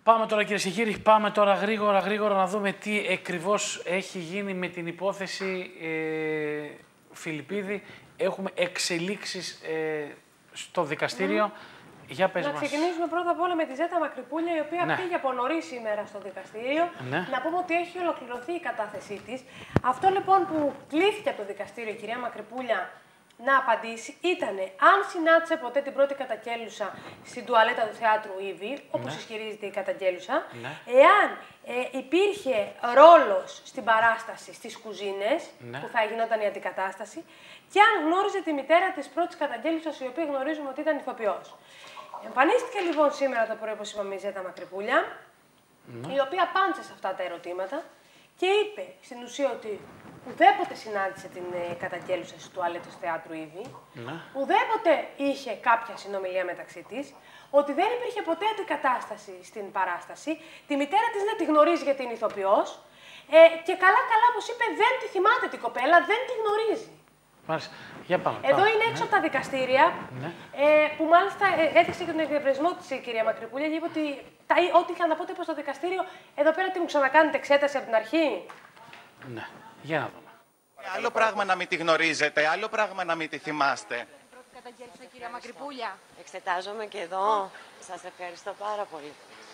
Πάμε τώρα, κυρίες και κύριοι, πάμε τώρα γρήγορα να δούμε τι ακριβώς έχει γίνει με την υπόθεση Φιλιππίδη. Έχουμε εξελίξεις στο δικαστήριο. Για πες μας. Να ξεκινήσουμε πρώτα απ' όλα με τη Ζέτα Μακρυπούλια, η οποία πήγε από νωρίς σήμερα στο δικαστήριο. Να πούμε ότι έχει ολοκληρωθεί η κατάθεσή της. Αυτό λοιπόν που κλήθηκε από το δικαστήριο η κυρία Μακρυπούλια να απαντήσει ήταν αν συνάντησε ποτέ την πρώτη καταγγέλουσα στην τουαλέτα του θεάτρου Ήβη, όπως ισχυρίζεται η καταγγέλουσα, εάν υπήρχε ρόλος στην παράσταση στις κουζίνες, που θα γινόταν η αντικατάσταση, και αν γνώριζε τη μητέρα της πρώτης καταγγέλουσας, η οποία γνωρίζουμε ότι ήταν ηθοποιός. Εμφανίστηκε λοιπόν σήμερα το πρωί, όπως είπαμε, η Ζέτα Μακρυπούλια, η οποία απάντησε σε αυτά τα ερωτήματα και είπε στην ουσία ότι ουδέποτε συνάντησε την καταγγέλουσα στις τουαλέτες του θεάτρου Ήβη, ουδέποτε είχε κάποια συνομιλία μεταξύ της, ότι δεν υπήρχε ποτέ αντικατάσταση στην παράσταση, τη μητέρα της δεν τη γνωρίζει γιατί είναι ηθοποιός και καλά, όπως είπε, δεν τη θυμάται την κοπέλα, δεν τη γνωρίζει. Μάλιστα. Για πάμε. Εδώ είναι έξω από τα δικαστήρια, που μάλιστα έδειξε και τον εκδιαβρισμό της η κυρία Μακρυπούλια και είπε ότι ό,τι είχα να πω στο δικαστήριο, εδώ πέρα τι μου ξανακάνετε εξέταση από την αρχή. Ναι. Για να δούμε. Άλλο πράγμα να μην τη γνωρίζετε, άλλο πράγμα να μην τη θυμάστε. Πρώτη καταγγέλουσα, κυρία Μακρυπούλια. Εξετάζομαι και εδώ. Σας ευχαριστώ πάρα πολύ.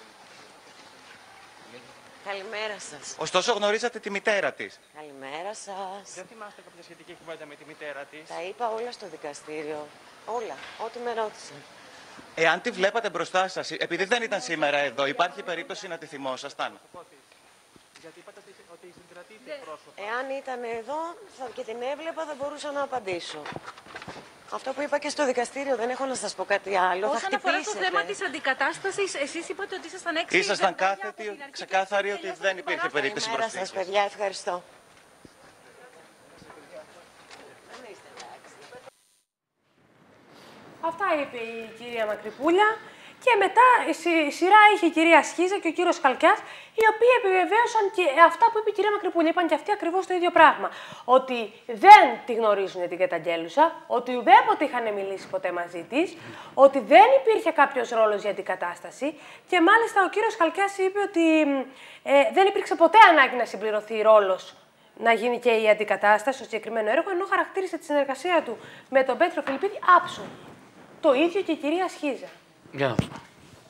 Καλημέρα σας. Ωστόσο γνωρίζατε τη μητέρα της. Καλημέρα σας. Δεν θυμάστε κάποια σχετική κουβέντα με τη μητέρα της? Τα είπα όλα στο δικαστήριο. Όλα. Ό,τι με ρώτησαν. Εάν τη βλέπατε μπροστά σας, επειδή δεν ήταν σήμερα εδώ, υπάρχει περίπτωση να τη θυμόσασταν? Γιατί είπατε ότι συγκρατείτε πρόσωπα. Εάν ήταν εδώ και την έβλεπα, θα μπορούσα να απαντήσω. Αυτό που είπα και στο δικαστήριο, δεν έχω να σας πω κάτι άλλο. Όσον αφορά το θέμα της αντικατάστασης, εσείς είπατε ότι ήσασταν έξι. Ήσασταν κάθετοι, ξεκάθαροι ότι δεν υπήρχε περίπτωση προσφύγης. Καλημέρα σας, παιδιά. Ευχαριστώ. Αυτά είπε η κυρία Μακρυπούλια. Και μετά η σειρά είχε η κυρία Σχίζα και ο κύριος Χαλκιάς, οι οποίοι επιβεβαίωσαν και αυτά που είπε η κυρία Μακρυπούλια. Είπαν και αυτοί ακριβώς το ίδιο πράγμα. Ότι δεν τη γνωρίζουν την καταγγέλουσα, ότι ουδέποτε είχαν μιλήσει ποτέ μαζί της, ότι δεν υπήρχε κάποιος ρόλος για την κατάσταση. Και μάλιστα ο κύριος Χαλκιάς είπε ότι δεν υπήρξε ποτέ ανάγκη να συμπληρωθεί ρόλος να γίνει και η αντικατάσταση στο συγκεκριμένο έργο, ενώ χαρακτήρισε τη συνεργασία του με τον Πέτρο Φιλιππίδη άψογη. Το ίδιο και η κυρία Σχίζα. Για να δούμε.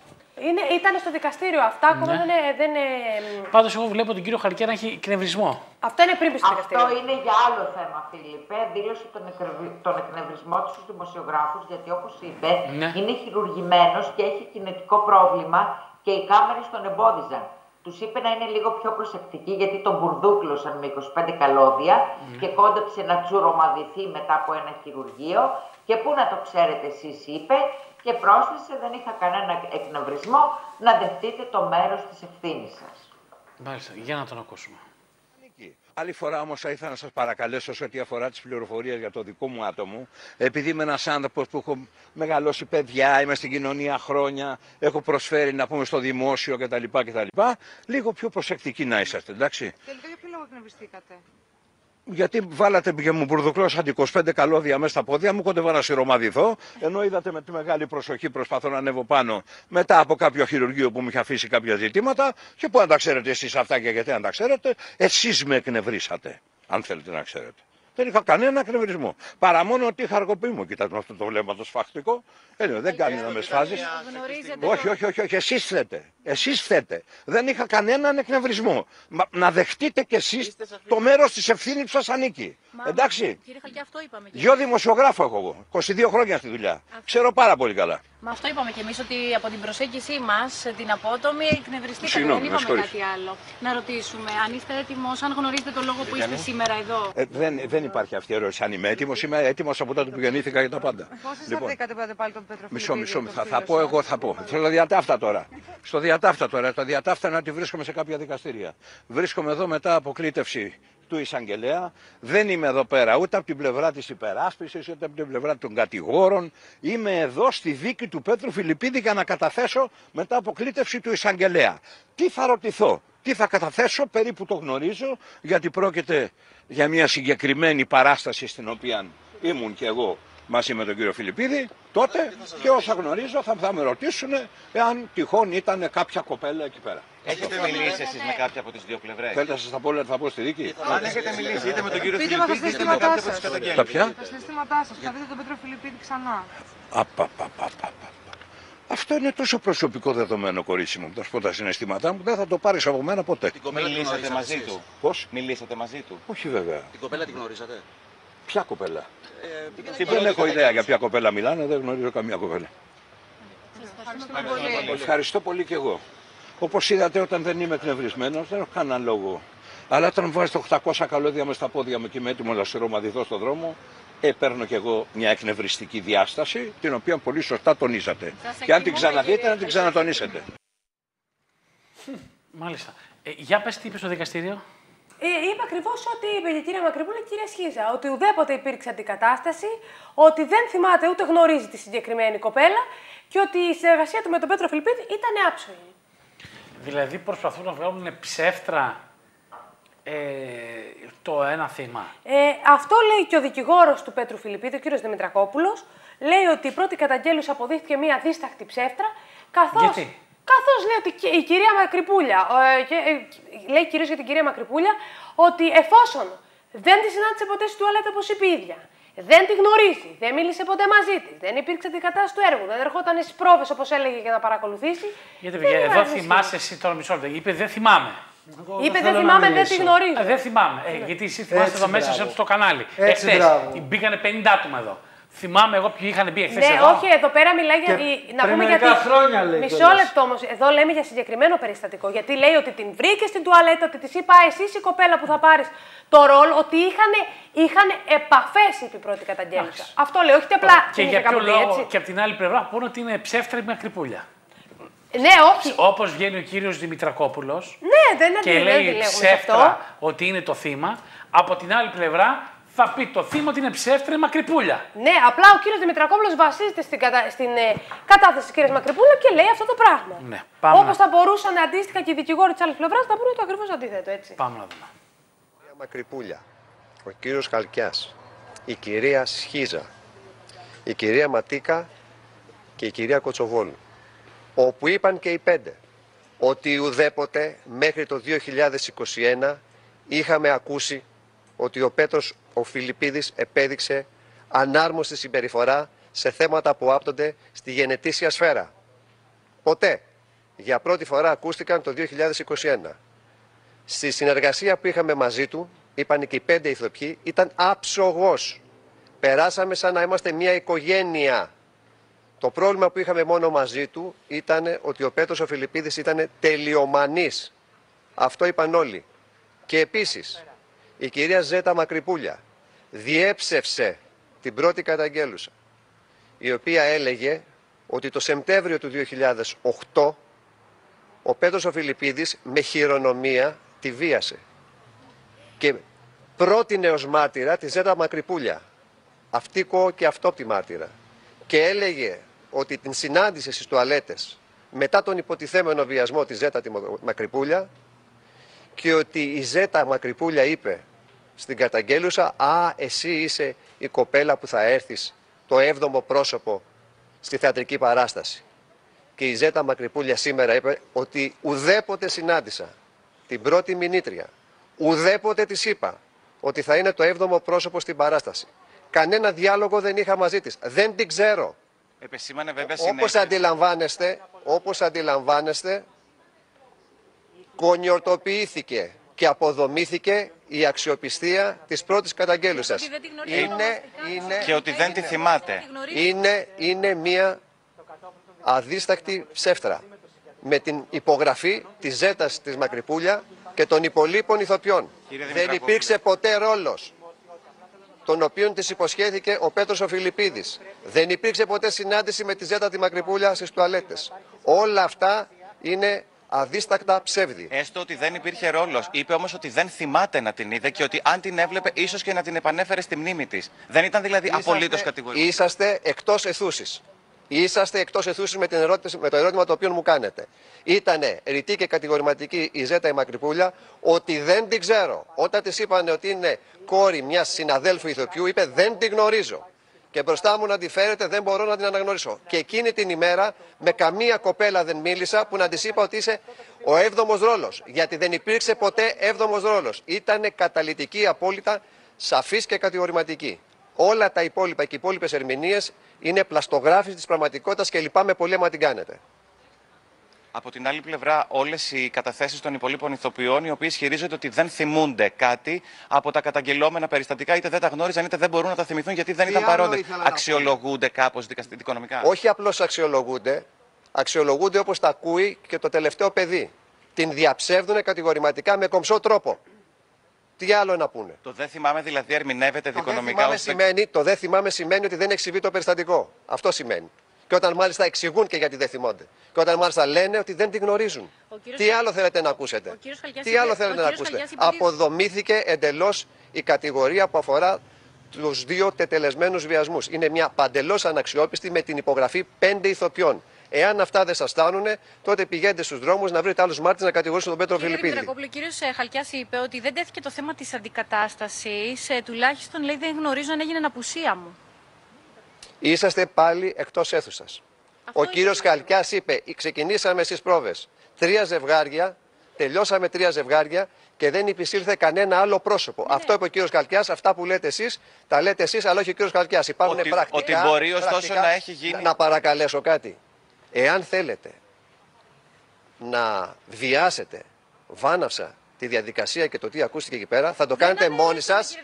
Ήταν στο δικαστήριο αυτά, ακόμα δεν είναι. Πάντως, εγώ βλέπω τον κύριο Χαλκιά να έχει εκνευρισμό. Αυτό είναι πριν στο δικαστήριο. Αυτό είναι για άλλο θέμα, Φίλιππε. Δήλωσε τον εκνευρισμό του στους δημοσιογράφους, γιατί όπως είπε, είναι χειρουργημένος και έχει κινητικό πρόβλημα και οι κάμερες τον εμπόδιζαν. Τους είπε να είναι λίγο πιο προσεκτικοί, γιατί τον μπουρδούκλωσαν με 25 καλώδια και κόντεψε να τσουρομαδηθεί μετά από ένα χειρουργείο. Και πού να το ξέρετε εσείς, είπε, και πρόσθεσε, δεν είχα κανένα εκνευρισμό, να δεχτείτε το μέρος της ευθύνης σας. Μάλιστα, για να τον ακούσουμε. Άλλη φορά όμως θα ήθελα να σας παρακαλέσω σε ό,τι αφορά τις πληροφορίες για το δικό μου άτομο, επειδή είμαι ένας άνθρωπος που έχω μεγαλώσει παιδιά, είμαι στην κοινωνία χρόνια, έχω προσφέρει να πούμε στο δημόσιο κτλ. Λίγο πιο προσεκτικοί να είσαστε, εντάξει. Τελικά για ποιο λόγο εκνευριστήκατε? Γιατί βάλατε και μου μπουρδουκλώσατε 25 καλώδια μέσα στα πόδια μου, κόντευα να σιρομαδηθώ, ενώ είδατε με τη μεγάλη προσοχή προσπαθώ να ανέβω πάνω μετά από κάποιο χειρουργείο που μου είχε αφήσει κάποια ζητήματα και που αν τα ξέρετε εσείς αυτά και γιατί αν τα ξέρετε, εσείς με εκνευρίσατε, αν θέλετε να ξέρετε. Δεν είχα κανένα εκνευρισμό. Παρά μόνο ότι είχα αργοποιημό. Κοιτάξτε με αυτό το βλέμμα το σφαχτικό. Δεν κάνει να με σφάζεις. Όχι. Εσείς θέτε. Εσείς θέτε. Δεν είχα κανέναν εκνευρισμό. Να δεχτείτε κι εσείς το μέρος της ευθύνης που σας ανήκει. Εντάξει. Κύριε Χαλκιά, αυτό είπαμε. Γιο δημοσιογράφο έχω εγώ. 22 χρόνια στη δουλειά. Ξέρω πάρα πολύ καλά. Μα αυτό είπαμε κι εμείς, ότι από την προσέγγιση μας, την απότομη, εκνευριστήκατε. Δεν είπαμε κάτι άλλο. Να ρωτήσουμε, αν είστε έτοιμος, αν γνωρίζετε το λόγο που είστε σήμερα εδώ. Δεν υπάρχει αυτή η ερώτηση. Αν είμαι έτοιμος, είμαι έτοιμος από τότε που γεννήθηκα για τα πάντα. Πώς θα βρήκατε πάλι τον Πέτρο Φιλιππίδη? Μισό. Θα πω εγώ, θα πω. Θέλω διατάφτα τώρα. Στο διατάφτα τώρα. Το διατάφτα να τη βρίσκομαι σε κάποια δικαστήρια. Βρίσκομαι εδώ μετά από κλήτευση του εισαγγελέα. Δεν είμαι εδώ πέρα ούτε από την πλευρά της υπεράσπισης, ούτε από την πλευρά των κατηγόρων. Είμαι εδώ στη δίκη του Πέτρου Φιλιππίδη για να καταθέσω μετά από κλήτευση του εισαγγελέα. Τι θα ρωτηθώ, τι θα καταθέσω, περίπου το γνωρίζω, γιατί πρόκειται για μια συγκεκριμένη παράσταση στην οποία ήμουν και εγώ μαζί με τον κύριο Φιλιππίδη, τότε και όσα γνωρίζω θα με ρωτήσουν εάν τυχόν ήταν κάποια κοπέλα εκεί πέρα. Έχετε μιλήσει εσείς με κάποια από τις δύο πλευρές? Θέλετε να σας τα πω, θα πω στη δίκη. Αν έχετε μιλήσει είτε με τον κύριο Φιλιππίδη είτε με κάποια από τις καταγγέλνες. Τα ποια? Τα συναισθήματά σας, θα δείτε τον Πέτρο Φιλιππίδη ξανά. Αυτό είναι τόσο προσωπικό δεδομένο, κορίτσι μου. Θα σου πω τα συναισθήματά μου, δεν θα το πάρεις από μένα ποτέ. Μιλήσατε μαζί του? Πώς? Μιλήσατε μαζί του? Όχι βέβαια. Την κοπέλα την γνωρίζατε? Ποια κοπέλα? Δεν έχω ιδέα για ποια κοπέλα μιλάνε, δεν γνωρίζω καμία κοπέλα. Ευχαριστώ πολύ και εγώ. Όπως είδατε, όταν δεν είμαι εκνευρισμένος, δεν έχω κανένα λόγο. Αλλά όταν βάζετε 800 καλώδια μες στα πόδια μου και είμαι έτοιμο να σειρομαδηθώ στον δρόμο, παίρνω κι εγώ μια εκνευριστική διάσταση, την οποία πολύ σωστά τονίσατε. Και αν την ξαναδείτε, να την ξανατονίσετε. Μάλιστα. Για πες τι είπε στο δικαστήριο. Είπα ακριβώς ό,τι είπε η κυρία Μακρυπούλη και η κυρία Σχίζα. Ότι ουδέποτε υπήρξε αντικατάσταση, ότι δεν θυμάται ούτε γνωρίζει τη συγκεκριμένη κοπέλα και ότι η συνεργασία του με τον Πέτρο Φιλιππίδη ήταν άψογη. Δηλαδή προσπαθούν να βγάλουν ψεύτρα το ένα θύμα. Αυτό λέει και ο δικηγόρος του Πέτρου Φιλιππίδη, ο κύριος Δημητρακόπουλος. Λέει ότι η πρώτη καταγγέλουσα αποδείχθηκε μια δίσταχτη ψεύτρα, καθώς λέει ότι η κυρία Μακρυπούλια, λέει κυρίως για την κυρία Μακρυπούλια, ότι εφόσον δεν τη συνάντησε ποτέ στη τουαλέτα όπως είπε η ίδια, δεν τη γνωρίζει, δεν μίλησε ποτέ μαζί της, δεν υπήρξε αντικατάσταση του έργου, δεν ερχόταν στις πρόβες όπως έλεγε για να παρακολουθήσει. Γιατί εδώ θυμάσαι εσύ τώρα μισό λεπτό. Είπε δεν θυμάμαι. Είπε δεν θυμάμαι, δεν τη γνωρίζω. Δεν θυμάμαι. Γιατί εσύ θυμάσαι εδώ μέσα στο κανάλι. Εχθές μπήκανε 50 άτομα εδώ. Θυμάμαι εγώ ποιοι είχαν μπει εχθές. Ναι, όχι, εδώ πέρα μιλάει για. Να πούμε γιατί. Χρόνια λέει. Μισό λεπτό όμως. Εδώ λέμε για συγκεκριμένο περιστατικό. Γιατί λέει ότι την βρήκε στην τουαλέτα, ότι της είπα εσείς η κοπέλα που θα πάρεις το ρόλο, ότι είχαν επαφές, είπε η πρώτη καταγγέλουσα. Αυτό λέει, όχι απλά. Και για ποιο λόγο και από την άλλη πλευρά πούνε ότι είναι ψεύτρα η Μακρυπούλια. Ναι, όχι. Όπως βγαίνει ο κύριος Δημητρακόπουλος και λέει ψεύτρα ότι είναι το θύμα, από την άλλη πλευρά θα πει το θύμα ότι είναι ψεύτρα η Μακρυπούλια. Ναι, απλά ο κύριος Δημητρακόπουλος βασίζεται στην κατάθεση της κυρίας Μακρυπούλια και λέει αυτό το πράγμα. Ναι, όπως θα μπορούσαν αντίστοιχα και οι δικηγόροι της άλλης πλευράς να πούνε το ακριβώς αντίθετο, έτσι. Πάμε να δούμε. Η κυρία Μακρυπούλια, ο κύριος Χαλκιάς, η κυρία Σχίζα, η κυρία Ματίκα και η κυρία Κοτσοβόλου, όπου είπαν και οι πέντε ότι ουδέποτε μέχρι το 2021 είχαμε ακούσει ότι ο Πέτρος ο Φιλιππίδης επέδειξε ανάρμοστη συμπεριφορά σε θέματα που άπτονται στη γενετήσια σφαίρα. Ποτέ. Για πρώτη φορά ακούστηκαν το 2021. Στη συνεργασία που είχαμε μαζί του, είπαν και οι πέντε ηθοποιοί, ήταν άψογος. Περάσαμε σαν να είμαστε μια οικογένεια. Το πρόβλημα που είχαμε μόνο μαζί του ήταν ότι ο Πέτρος ο Φιλιππίδης ήταν τελειομανής. Αυτό είπαν όλοι. Και επίσης, η κυρία Ζέτα Μακρυπούλια διέψευσε την πρώτη καταγγέλουσα, η οποία έλεγε ότι το Σεπτέμβριο του 2008 ο Πέτρος ο Φιλιππίδης με χειρονομία τη βίασε και πρότεινε ως μάρτυρα τη Ζέτα Μακρυπούλια, αυτίκο και αυτόπτη μάρτυρα, και έλεγε ότι την συνάντησε στις τουαλέτες μετά τον υποτιθέμενο βιασμό της Ζέτα τη Μακρυπούλια και ότι η Ζέτα Μακρυπούλια είπε στην καταγγέλουσα «Α, εσύ είσαι η κοπέλα που θα έρθεις το 7ο πρόσωπο στη θεατρική παράσταση». Και η Ζέτα Μακρυπούλια σήμερα είπε ότι ουδέποτε συνάντησα την πρώτη μηνύτρια, ουδέποτε της είπα ότι θα είναι το 7ο πρόσωπο στην παράσταση. Κανένα διάλογο δεν είχα μαζί της. Δεν την ξέρω. Επεσήμανε βέβαια όπως αντιλαμβάνεστε, κονιορτοποιήθηκε και αποδομήθηκε η αξιοπιστία της πρώτης καταγγέλουσας. Και ότι δεν τη θυμάται. Είναι μια αδίστακτη ψεύτρα. Με την υπογραφή της Ζέτας της Μακρυπούλια και των υπολείπων ηθοποιών. Δεν υπήρξε ποτέ ρόλος τον οποίον της υποσχέθηκε ο Πέτρος ο Φιλιππίδης. Δεν υπήρξε ποτέ συνάντηση με τη Ζέτα τη Μακρυπούλια στις τουαλέτες. Όλα αυτά είναι αδίστακτα ψεύδι. Έστω ότι δεν υπήρχε ρόλος. Είπε όμως ότι δεν θυμάται να την είδε και ότι αν την έβλεπε ίσως και να την επανέφερε στη μνήμη της. Δεν ήταν δηλαδή απολύτως κατηγορημένο. Είσαστε εκτός εθούσης. Είσαστε εκτός εθούσης με το ερώτημα το οποίο μου κάνετε. Ήτανε ρητή και κατηγορηματική η Ζέτα η Μακρυπούλια ότι δεν την ξέρω. Όταν της είπανε ότι είναι κόρη μιας συναδέλφου ηθοποιού, είπε δεν την γνωρίζω. Και μπροστά μου να τη φέρετε, δεν μπορώ να την αναγνωρίσω. Και εκείνη την ημέρα με καμία κοπέλα δεν μίλησα που να της είπα ότι είσαι ο 7ος ρόλος. Γιατί δεν υπήρξε ποτέ 7ος ρόλος. Ήτανε καταλυτική, απόλυτα σαφής και κατηγορηματική. Όλα τα υπόλοιπα και οι υπόλοιπες ερμηνείες είναι πλαστογράφηση της πραγματικότητας και λυπάμαι πολύ άμα την κάνετε. Από την άλλη πλευρά, όλες οι καταθέσεις των υπολείπων ηθοποιών, οι οποίοι ισχυρίζονται ότι δεν θυμούνται κάτι από τα καταγγελόμενα περιστατικά, είτε δεν τα γνώριζαν είτε δεν μπορούν να τα θυμηθούν γιατί δεν ήταν παρόντες. Αξιολογούνται κάπως δικονομικά? Όχι απλώς αξιολογούνται, αξιολογούνται όπως τα ακούει και το τελευταίο παιδί. Την διαψεύδουν κατηγορηματικά με κομψό τρόπο. Τι άλλο να πούνε? Το δεν θυμάμαι δηλαδή ερμηνεύεται δικονομικά? Το δεν θυμάμαι σημαίνει ότι δεν έχει συμβεί το περιστατικό. Αυτό σημαίνει. Και όταν μάλιστα εξηγούν και γιατί δεν θυμώνται. Και όταν μάλιστα λένε ότι δεν τη γνωρίζουν. Τι άλλο θέλετε να ακούσετε? Τι άλλο θέλετε να ακούσετε? Αποδομήθηκε εντελώς η κατηγορία που αφορά τους 2 τετελεσμένους βιασμούς. Είναι μια παντελώς αναξιόπιστη με την υπογραφή 5 ηθοποιών. Εάν αυτά δεν σας φτάνουν, τότε πηγαίνετε στους δρόμους να βρείτε άλλους μάρτυρες να κατηγορήσουν τον Πέτρο Φιλιππίδη. Ο κύριος Χαλκιάς είπε ότι δεν τέθηκε το θέμα της αντικατάστασης. Τουλάχιστον λέει δεν γνωρίζω αν έγινε απουσία μου. Είσαστε πάλι εκτός αίθουσας. Ο κύριος Χαλκιάς είπε: ξεκινήσαμε στις πρόβες 3 ζευγάρια, τελειώσαμε 3 ζευγάρια και δεν υπησήλθε κανένα άλλο πρόσωπο. Ναι. Αυτό είπε ο κύριος Χαλκιάς. Αυτά που λέτε εσείς, τα λέτε εσείς, αλλά όχι ο κύριος Χαλκιάς. Υπάρχουν πρακτικά. Ότι μπορεί ωστόσο να έχει γίνει. Να παρακαλέσω κάτι. Εάν θέλετε να βιάσετε βάναυσα τη διαδικασία και το τι ακούστηκε εκεί πέρα, θα το κάνετε μόνοι σας,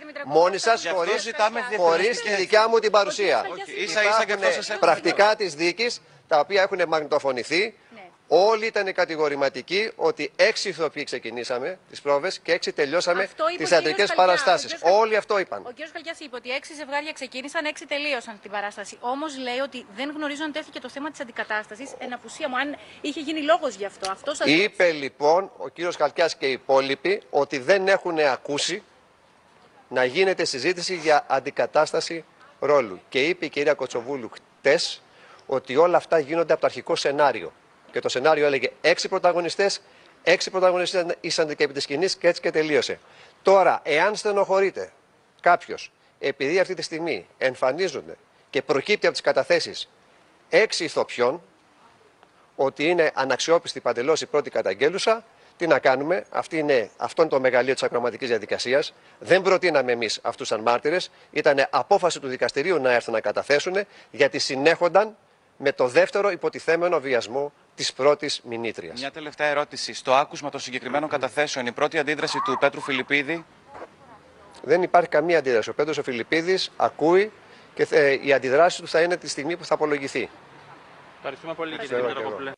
χωρίς τη δικιά μου την παρουσία. Υπάρχουν πρακτικά της δίκης, τα οποία έχουν μαγνητοφωνηθεί. Όλοι ήταν κατηγορηματικοί ότι 6 ηθοποιοί ξεκινήσαμε τις πρόβες και 6 τελειώσαμε τις θεατρικές παραστάσεις. Όλοι αυτό είπαν. Ο κ. Χαλκιάς είπε ότι 6 ζευγάρια ξεκίνησαν, 6 τελείωσαν την παράσταση. Όμως λέει ότι δεν γνωρίζω αν τέθηκε το θέμα της αντικατάστασης εν απουσία μου, αν είχε γίνει λόγος γι' αυτό. Είπε λοιπόν ο κ. Χαλκιάς και οι υπόλοιποι ότι δεν έχουν ακούσει να γίνεται συζήτηση για αντικατάσταση ρόλου. Και είπε η κυρία Κοτσοβούλου χτες ότι όλα αυτά γίνονται από το αρχικό σενάριο. Και το σενάριο έλεγε 6 πρωταγωνιστές, 6 πρωταγωνιστές ήσαν και επί της σκηνής και έτσι και τελείωσε. Τώρα, εάν στενοχωρείται κάποιος, επειδή αυτή τη στιγμή εμφανίζονται και προκύπτει από τις καταθέσεις 6 ηθοποιών, ότι είναι αναξιόπιστη παντελώς η πρώτη καταγγέλουσα, τι να κάνουμε? Αυτό είναι το μεγαλείο της ακροματικής διαδικασίας. Δεν προτείναμε εμείς αυτούς σαν μάρτυρες. Ήταν απόφαση του δικαστηρίου να έρθουν να καταθέσουν, γιατί συνέχονταν με το δεύτερο υποτιθέμενο βιασμό της πρώτης μηνύτριας. Μια τελευταία ερώτηση. Στο άκουσμα των συγκεκριμένων καταθέσεων, η πρώτη αντίδραση του Πέτρου Φιλιππίδη? Δεν υπάρχει καμία αντίδραση. Ο Πέτρος ο Φιλιππίδης ακούει και η αντιδράση του θα είναι τη στιγμή που θα απολογηθεί. Ευχαριστούμε πολύ, κύριε Δημητρακόπουλε.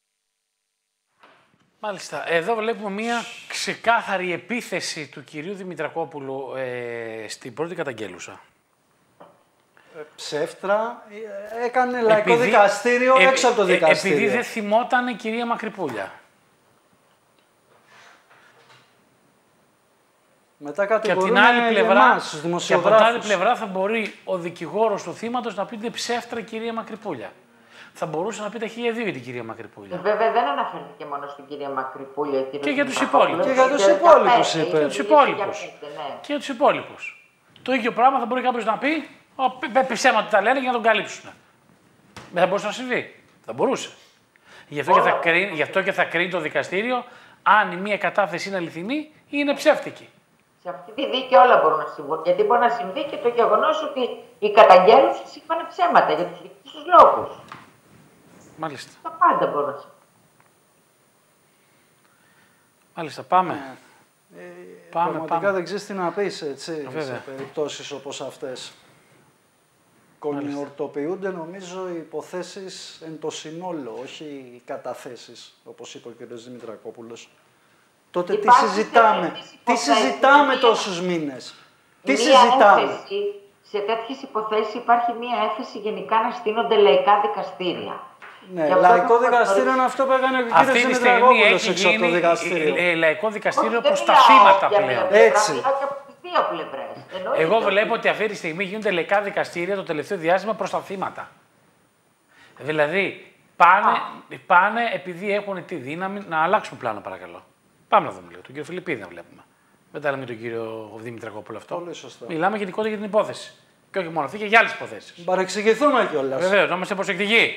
Μάλιστα. Εδώ βλέπουμε μια ξεκάθαρη επίθεση του κυρίου Δημητρακόπουλου στην πρώτη καταγγέλουσα. Ψεύτρα, έκανε λαϊκό δικαστήριο έξω από το δικαστήριο. Επειδή δεν θυμόταν η κυρία Μακρυπούλια. Μετά και από την άλλη πλευρά θα μπορεί ο δικηγόρος του θύματος να πει ότι ψεύτρα η κυρία Μακρυπούλια. Θα μπορούσε να πει τα 1002 για την κυρία Μακρυπούλια. Βέβαια δεν αναφέρθηκε μόνο στην κυρία Μακρυπούλια. Και για τους υπόλοιπους. Και για τους υπόλοιπους είπε. Και για τους υπόλοιπους. Το ίδιο πράγμα θα μπορεί κάποιος να πει. Ψέματα τα λένε για να τον καλύψουν. Δεν θα μπορούσε να συμβεί. Θα μπορούσε. Γι' αυτό και θα κρίνει το δικαστήριο αν η μία κατάθεση είναι αληθινή ή είναι ψεύτικη. Σε αυτή τη δίκη όλα μπορούν να συμβούν. Γιατί μπορεί να συμβεί και το γεγονός ότι οι καταγγέλουσες είπαν ψέματα για τους δικούς τους λόγους. Μάλιστα. Τα πάντα μπορούν να συμβούν. Μάλιστα, πάμε. Πραγματικά δεν ξέρεις τι να πεις, έτσι, σε περιπτώσεις όπως αυτές. Κονιορτοποιούνται νομίζω οι υποθέσεις εν το συνόλο, όχι οι καταθέσεις, όπως είπε ο κ. Δημητρακόπουλος. Τότε τι συζητάμε τόσους μήνες, τι συζητάμε. Σε τέτοιες υποθέσεις υπάρχει μία έφεση γενικά να στείνονται λαϊκά δικαστήρια. Ναι, λαϊκό δικαστήριο είναι αυτό που έκανε ο κ. Δημητρακόπουλος έξω από το δικαστήριο. Λαϊκό δικαστήριο προς τα θύματα πλέον. Έτσι. Εγώ βλέπω ότι αυτή τη στιγμή γίνονται λαϊκά δικαστήρια το τελευταίο διάστημα προς τα θύματα. Δηλαδή, πάνε επειδή έχουν τη δύναμη να αλλάξουν πλάνο, παρακαλώ. Πάμε να δούμε λίγο. Τον κύριο Φιλιππίδη να βλέπουμε. Δεν τα λέμε τον κύριο Δημητρακόπουλο αυτό. Πολύ σωστά. Μιλάμε γενικότερα για την υπόθεση. Και όχι μόνο αυτή, και για άλλες υποθέσεις. Παρεξηγηθούμε κιόλας. Βεβαίως, να είμαστε προσεκτικοί.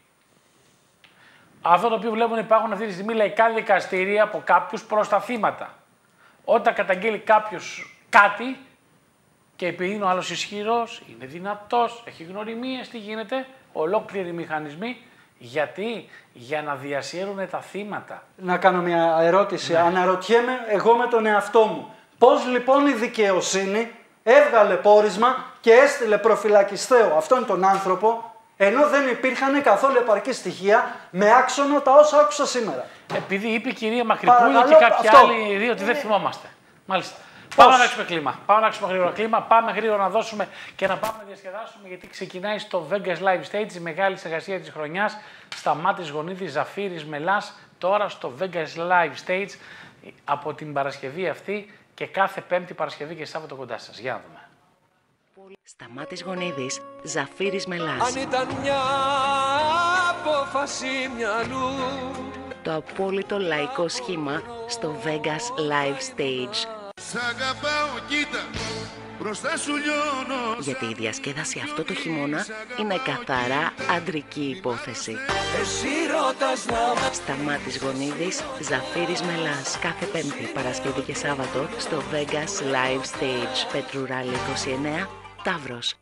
Αυτό το οποίο βλέπουν υπάρχουν αυτή τη στιγμή λαϊκά δικαστήρια από κάποιους προς τα θύματα. Όταν καταγγέλει κάποιος κάτι και επειδή είναι ο άλλος ισχυρός, είναι δυνατός, έχει γνωριμίες, τι γίνεται, ολόκληροι μηχανισμοί. Γιατί? Για να διασύρουν τα θύματα. Να κάνω μια ερώτηση. Ναι. Αναρωτιέμαι εγώ με τον εαυτό μου. Πώς λοιπόν η δικαιοσύνη έβγαλε πόρισμα και έστειλε προφυλακιστέο αυτόν τον άνθρωπο, ενώ δεν υπήρχαν καθόλου επαρκή στοιχεία με άξονα τα όσα άκουσα σήμερα. Επειδή είπε η κυρία Μακρυπούλια και κάποιοι άλλοι δύο ότι δεν θυμόμαστε. Μάλιστα. Πάμε να αλλάξουμε κλίμα. Πάμε να αλλάξουμε γρήγορα κλίμα. Πάμε γρήγορα να δώσουμε και να πάμε να διασκεδάσουμε, γιατί ξεκινάει στο Vegas Live Stage η μεγάλη συνεργασία της χρονιάς. Σταμάτης Γονίδης, Ζαφύρης Μελάς, τώρα στο Vegas Live Stage από την Παρασκευή αυτή και κάθε Πέμπτη, Παρασκευή και Σάββατο κοντά σας. Για να δούμε. Σταμάτης Γονίδης, Ζαφύρης Μελάς. Αν ήταν μια απόφαση μυαλού. Το απόλυτο λαϊκό σχήμα στο Vegas Live Stage. Σ' αγαπάω, κοίτα, μπροστά σου λιώνω. Γιατί η διασκέδαση αυτό το χειμώνα είναι καθαρά αντρική υπόθεση. Εσύ ρωτάς να... Σταμάτης Γονίδης, Ζαφύρης Μελάς. Κάθε Πέμπτη, Παρασκευή και Σάββατο στο Vegas Live Stage. Πετρουράλη 29, Ταύρος.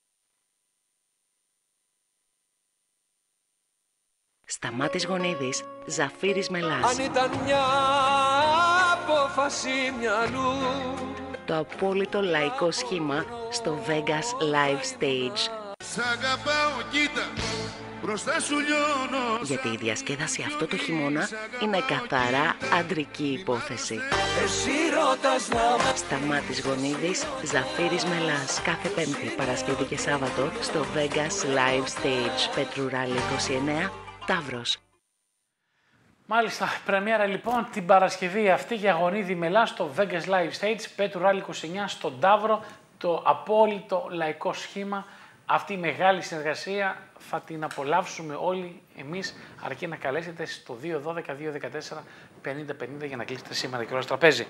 Σταμάτης Γονίδης, Ζαφύρης Μελάς. Αν ήταν μια απόφαση μυαλού. Το απόλυτο λαϊκό σχήμα στο Vegas Live Stage. Σ' αγαπάω, κοίτα, μπροστά σου λιώνω. Γιατί η διασκέδαση αυτό το χειμώνα είναι καθαρά αντρική υπόθεση. Εσύ ρωτάς να... Σταμάτης Γονίδης, Ζαφύρης Μελάς. Κάθε Πέμπτη, Παρασκευή και Σάββατο στο Vegas Live Stage. Πετρουράλη 29, Ταύρος. Μάλιστα, πρεμιέρα λοιπόν την Παρασκευή αυτή για Γονίδη Μελά στο Vegas Live Stage, Πετρουράλη 29 στον Ταύρο, το απόλυτο λαϊκό σχήμα. Αυτή η μεγάλη συνεργασία θα την απολαύσουμε όλοι εμείς, αρκεί να καλέσετε στο 212-214-50-50 για να κλείσετε σήμερα και ώρα στο τραπέζι.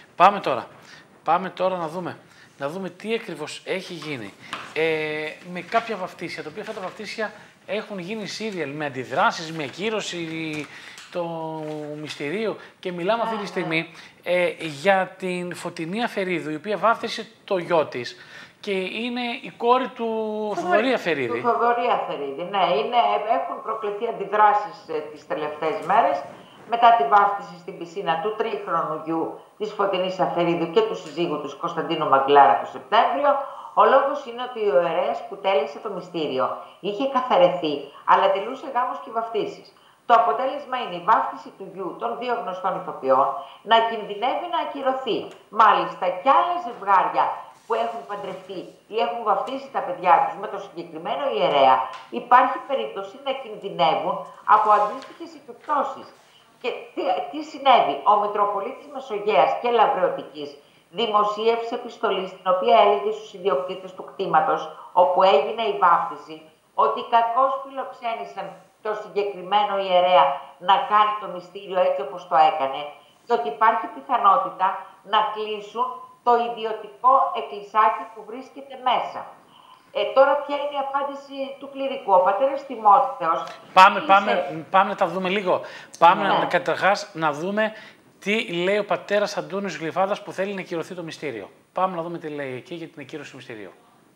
Πάμε τώρα να δούμε τι ακριβώς έχει γίνει με κάποια βαφτίσια, τα οποία αυτά τα βαφτίσια έχουν γίνει σύριαλ με αντιδράσεις, με ακύρωση το μυστηρίου και μιλάμε αυτή τη στιγμή για την Φωτεινή Αφερίδου, η οποία βάφτισε το γιο της και είναι η κόρη του Θοδωρή Αφερίδη. Του Θοδωρή Αφερίδη, ναι. Έχουν προκληθεί αντιδράσεις τις τελευταίες μέρες μετά τη βάφτιση στην πισίνα του τρίχρονου γιου της Φωτεινής Αφερίδου και του συζύγου του Κωνσταντίνου Μαγκλάρα το Σεπτέμβριο. Ο λόγος είναι ότι ο ιερέας που τέλεισε το μυστήριο είχε καθαρεθεί, αλλά τελούσε γάμους και βαφτίσεις. Το αποτέλεσμα είναι η βάφτιση του γιου των δύο γνωστών ηθοποιών να κινδυνεύει να ακυρωθεί. Μάλιστα, κι άλλα ζευγάρια που έχουν παντρευτεί ή έχουν βαφτίσει τα παιδιά τους με το συγκεκριμένο ιερέα, υπάρχει περίπτωση να κινδυνεύουν από αντίστοιχες επιπτώσεις. Και τι συνέβη? Ο Μητροπολίτης Μεσογείας και Λαβρεωτικής δημοσίευσε επιστολή στην οποία έλεγε στους ιδιοκτήτες του κτήματος όπου έγινε η βάφτιση ότι κακώς φιλοξένησαν το συγκεκριμένο ιερέα να κάνει το μυστήριο έτσι όπως το έκανε και ότι υπάρχει πιθανότητα να κλείσουν το ιδιωτικό εκκλησάκι που βρίσκεται μέσα. Τώρα ποια είναι η απάντηση του κληρικού? Ο πατέρας Τιμόθεος... Πάμε να τα δούμε λίγο. Πάμε καταρχάς να δούμε τι λέει ο πατέρας Αντώνης Γλυφάδας που θέλει να ακυρωθεί το μυστήριο. Πάμε να δούμε τι λέει εκεί για την ακύρωση του μυστηρίου.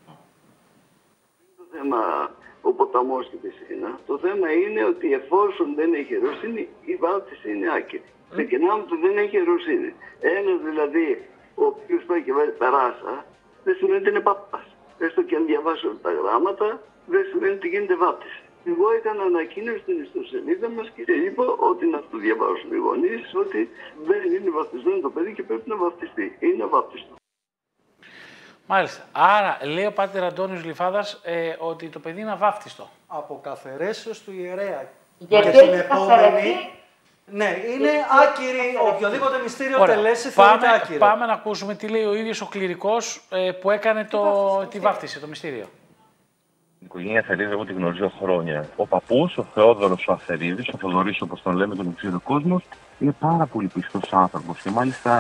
Το θέμα, ο ποταμός και η πισίνα, το θέμα είναι ότι εφόσον δεν έχει ιεροσύνη, η βάφτιση είναι άκυρη. Ξεκινάμε ότι δεν έχει ιεροσύνη. Ένας δηλαδή, ο οποίος πάει και βάζει περάσα, δεν σημαίνει ότι είναι παπάς. Έστω και αν διαβάσει όλα τα γράμματα, δεν σημαίνει ότι γίνεται βάπτιση. Εγώ έκανα ανακοίνωση στην ιστοσελίδα μας και είπα ότι να το διαβάσουν οι γονείς, ότι δεν είναι βαπτισμένο το παιδί και πρέπει να βαπτιστεί. Είναι αβάπτιστο. Μάλιστα. Άρα λέει ο πάτερ Αντώνης Γλυφάδας ότι το παιδί είναι αβάπτιστο. Από καθαιρέσεως του ιερέα. Γιατί την επόμενη... Ναι, είναι άκυρη. Οποιοδήποτε μυστήριο τελέσει θεωρείται άκυρο. Πάμε να ακούσουμε τι λέει ο ίδιος ο κληρικός που έκανε τη βάφτιση, το μυστήριο. Η οικογένεια Αφερίδη, εγώ τη γνωρίζω χρόνια. Ο παππούς, ο Θεόδωρος ο Αφερίδης, ο Θοδωρής όπως τον λέμε, τον ξέρει ο κόσμος, είναι πάρα πολύ πιστός άνθρωπος και μάλιστα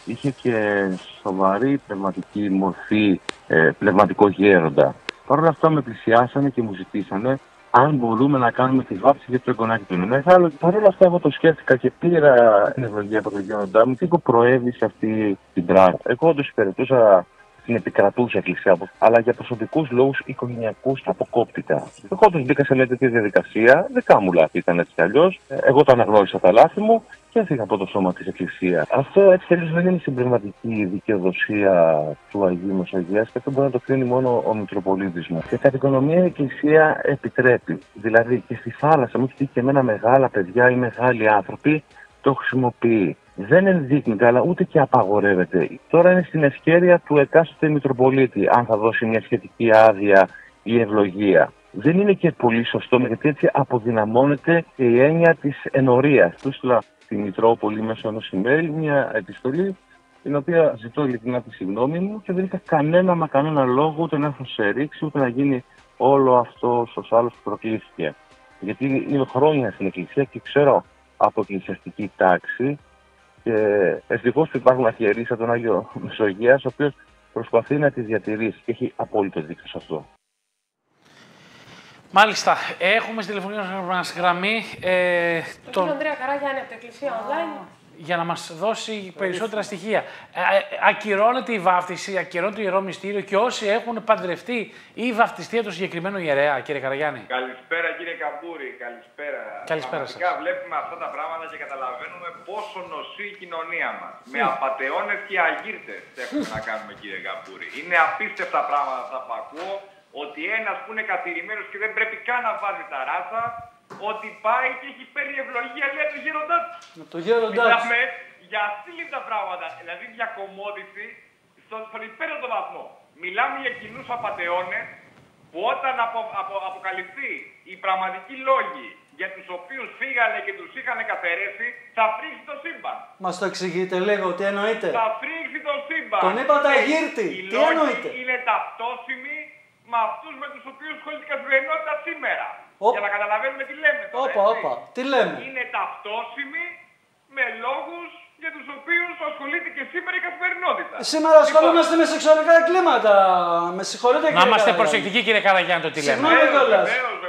είχε και σοβαρή πνευματική μορφή, πνευματικό γέροντα. Παρ' όλα αυτά με πλησιάσανε και μου ζητήσανε αν μπορούμε να κάνουμε τη βάψη για το εγγονάκι του. Μεγάλο. Παρ' όλα αυτά, εγώ το σκέφτηκα και πήρα την ευλογία από τον γέροντά μου και έχω προέβη σε αυτή την πράγμα. Εγώ όντως υπηρετούσα στην επικρατούσα εκκλησία, αλλά για προσωπικούς λόγους οικογενειακούς αποκόπτηκα. Εγώ όντως μπήκα σε μια τέτοια διαδικασία, δικά μου λάθη ήταν έτσι κι αλλιώς. Εγώ τα αναγνώρισα τα λάθη μου και έφυγα από το σώμα της εκκλησίας. Αυτό έτσι κι αλλιώς δεν είναι συμπληρωματική δικαιοδοσία του Αγίου Μεσογείας και αυτό μπορεί να το κρίνει μόνο ο Μητροπολίτης μου. Και κατ' οικονομία η εκκλησία επιτρέπει. Δηλαδή και στη θάλασσα μου έχει τύχει και εμένα μεγάλα παιδιά ή μεγάλοι άνθρωποι το χρησιμοποιεί. Δεν ενδείκνυται, αλλά ούτε και απαγορεύεται. Τώρα είναι στην ευκαιρία του εκάστοτε Μητροπολίτη, αν θα δώσει μια σχετική άδεια ή ευλογία. Δεν είναι και πολύ σωστό, γιατί έτσι αποδυναμώνεται και η έννοια της ενορίας. Του έστειλα στη Μητρόπολη μέσω ενός email μια επιστολή, την οποία ζητώ ειλικρινά τη συγγνώμη μου και δεν είχα κανένα λόγο ούτε να έχω σε ρίξει, ούτε να γίνει όλο αυτό ο άλλο που προκλήθηκε. Γιατί είμαι χρόνια στην Εκκλησία και ξέρω από εκκλησιαστική τάξη. Και ευτυχώς υπάρχουν αρχιερείς σαν τον Άγιο Μεσογείας, ο οποίος προσπαθεί να τις διατηρήσει και έχει απόλυτο δίκιο σε αυτό. Μάλιστα. Έχουμε στη τηλεφωνική μας γραμμή τον Ανδρέα Καραγιάννη από το Εκκλησία Online. Για να μας δώσει περισσότερα στοιχεία. Ακυρώνεται η βάφτιση, ακυρώνεται το Ιερό Μυστήριο και όσοι έχουν παντρευτεί ή βαφτιστεί από το συγκεκριμένο ιερέα, κύριε Καραγιάννη. Καλησπέρα κύριε Καμπούρη, καλησπέρα. Καλησπέρα σας. Βλέπουμε αυτά τα πράγματα και καταλαβαίνουμε πόσο νοσεί η κοινωνία μας. Με απατεώνες και αγύρτες έχουμε να κάνουμε κύριε Καμπούρη. Είναι απίστευτα πράγματα αυτά που ακούω, ότι ένας που είναι καθηρημένος και δεν πρέπει καν να βάζει τα ράσα, ότι πάει και έχει παίρνει ευλογία, λέει το γέροντά του. Το γέροντά του. Μιλάμε για ασύλληπτα πράγματα, δηλαδή για κομμόδηση στον υπέροχο βαθμό. Μιλάμε για κοινούς απατεώνες που όταν αποκαλυφθεί οι πραγματικοί λόγοι για τους οποίους φύγανε και τους είχαν καθαρίσει, θα φρίξει το σύμπαν. Μας το εξηγείτε λίγο, τι εννοείτε. Θα φρίξει το σύμπαν. Τον είπατε αγύρτη. Τι εννοείτε. Είναι ταυτόσιμοι με αυτούς με τους οποίους ασχολείται η καθημερινότητα σήμερα. Για να καταλαβαίνουμε τι λέμε τώρα. Όπα, τι λέμε. Είναι ταυτόσιμοι με λόγους για τους οποίους ασχολείται και σήμερα η καθημερινότητα. Σήμερα ασχολούμαστε με σεξουαλικά εγκλήματα. Με συγχωρείτε κύριε Να είμαστε προσεκτικοί κύριε Καραγιάννη το τι λέμε. Συγγνώμη κιόλας.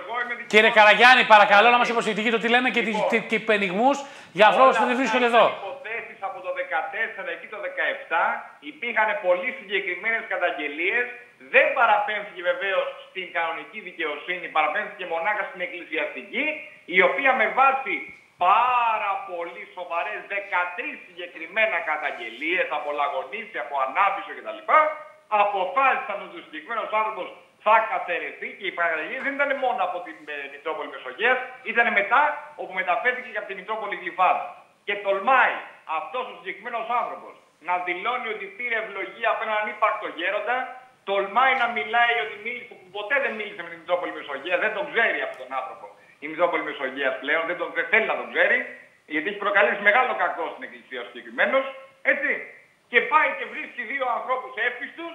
Κύριε Καραγιάννη, παρακαλώ να είμαστε προσεκτικοί το τι λέμε και πενιγμούς για ανθρώπους που δεν βρίσκονται εδώ. Υποθέσεις από το 2014 εκεί το 2017 υπήρχαν πολύ συγκεκριμένες καταγγελίες. Δεν παραπέμφθηκε βεβαίως στην κανονική δικαιοσύνη, παραπέμφθηκε μονάχα στην εκκλησιαστική, η οποία με βάση πάρα πολύ σοβαρές 13 συγκεκριμένα καταγγελίες από λαγωνίση, από ανάβησο κτλ. Αποφάσισαν ότι ο συγκεκριμένος άνθρωπος θα καθαιρεθεί και οι παραγωγές δεν ήταν μόνο από την Μητρόπολη Μεσογείας, ήταν μετά όπου μεταφέρθηκε και από την Μητρόπολη Γλυφάδα. Και τολμάει αυτός ο συγκεκριμένος άνθρωπος να δηλώνει ότι πήρε ευλογία από έναν ύπαρκτο γέροντα, τολμάει να μιλάει ότι μίλησε, που ποτέ δεν μίλησε με την Μητρόπολη Μεσογείας, δεν τον ξέρει αυτόν τον άνθρωπο η Μητρόπολη Μεσογείας πλέον, δεν θέλει να τον ξέρει, γιατί έχει προκαλέσει μεγάλο κακό στην Εκκλησία ο συγκεκριμένος, έτσι. Και πάει και βρίσκει δύο ανθρώπους εύπιστους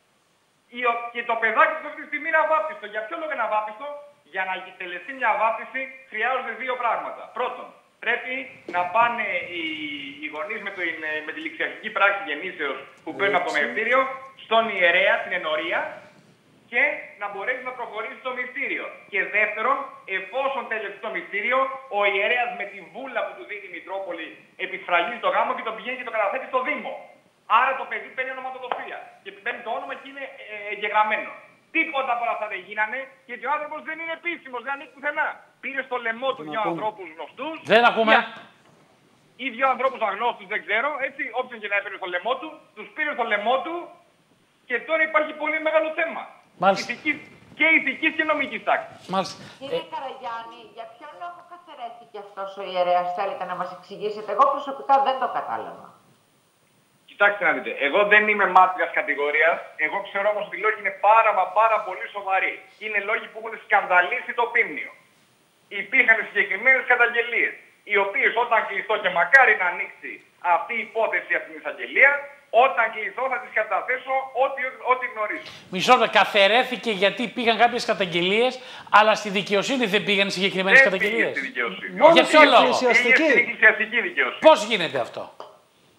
και το παιδάκι του αυτή τη στιγμή είναι αβάπτιστο. Για ποιο λόγο είναι αβάπτιστο? Για να τελεστεί μια αβάπτιση χρειάζονται δύο πράγματα. Πρώτον, πρέπει να πάνε οι γονείς με τη ληξιαστική πράξη γεννήσεως που παίρνουν από το μευτήριο στον ιερέα, στην ενορία, και να μπορέσει να προχωρήσει το μυστήριο. Και δεύτερον, εφόσον τελειώσει το μυστήριο, ο ιερέας με τη βούλα που του δίνει η Μητρόπολη επισφραγίζει το γάμο και το πηγαίνει και το καταθέτει στο Δήμο. Άρα το παιδί παίρνει ονοματοδοσία και παίρνει το όνομα και είναι εγγεγραμμένο. Τίποτα από όλα αυτά δεν γίνανε, γιατί ο άνθρωπος δεν είναι επίσημος, δεν ανήκει πουθενά. Πήρε στο λαιμό του δύο ανθρώπους γνωστούς. Δεν ακούμε. Ή δύο ανθρώπους αγνώστους, δεν ξέρω, έτσι, όποιον και να έπαιρνε στο λαιμό του, τους πήρε στο λαιμό του και τώρα υπάρχει πολύ μεγάλο θέμα. Και ηθικής και νομικής τάξης. Κύριε Καραγιάννη, για ποιο λόγο καθαιρέθηκε αυτός ο ιερέας, θέλετε να μας εξηγήσετε? Εγώ προσωπικά δεν το κατάλαβα. Κοιτάξτε να δείτε, εγώ δεν είμαι μάρτυρας κατηγορίας, εγώ ξέρω όμως ότι οι λόγοι είναι πάρα πολύ σοβαροί. Είναι λόγοι που έχουν σκανδαλίσει το πίμνιο. Υπήρχαν συγκεκριμένες καταγγελίες, οι οποίες όταν κλειστώ, και μακάρι να ανοίξει αυτή η υπόθεση από την εισαγγελία, όταν κλειστώ θα τις καταθέσω ό,τι γνωρίζω. Μισό λεπτό, καθαιρέθηκε γιατί πήγαν κάποιες καταγγελίες, αλλά στη δικαιοσύνη δεν πήγαν συγκεκριμένες καταγγελίες. Δεν πήγε στη δικαιοσύνη. Για ποιο λόγο? Στην εκκλησιαστική δικαιοσύνη. Πώς γίνεται αυτό?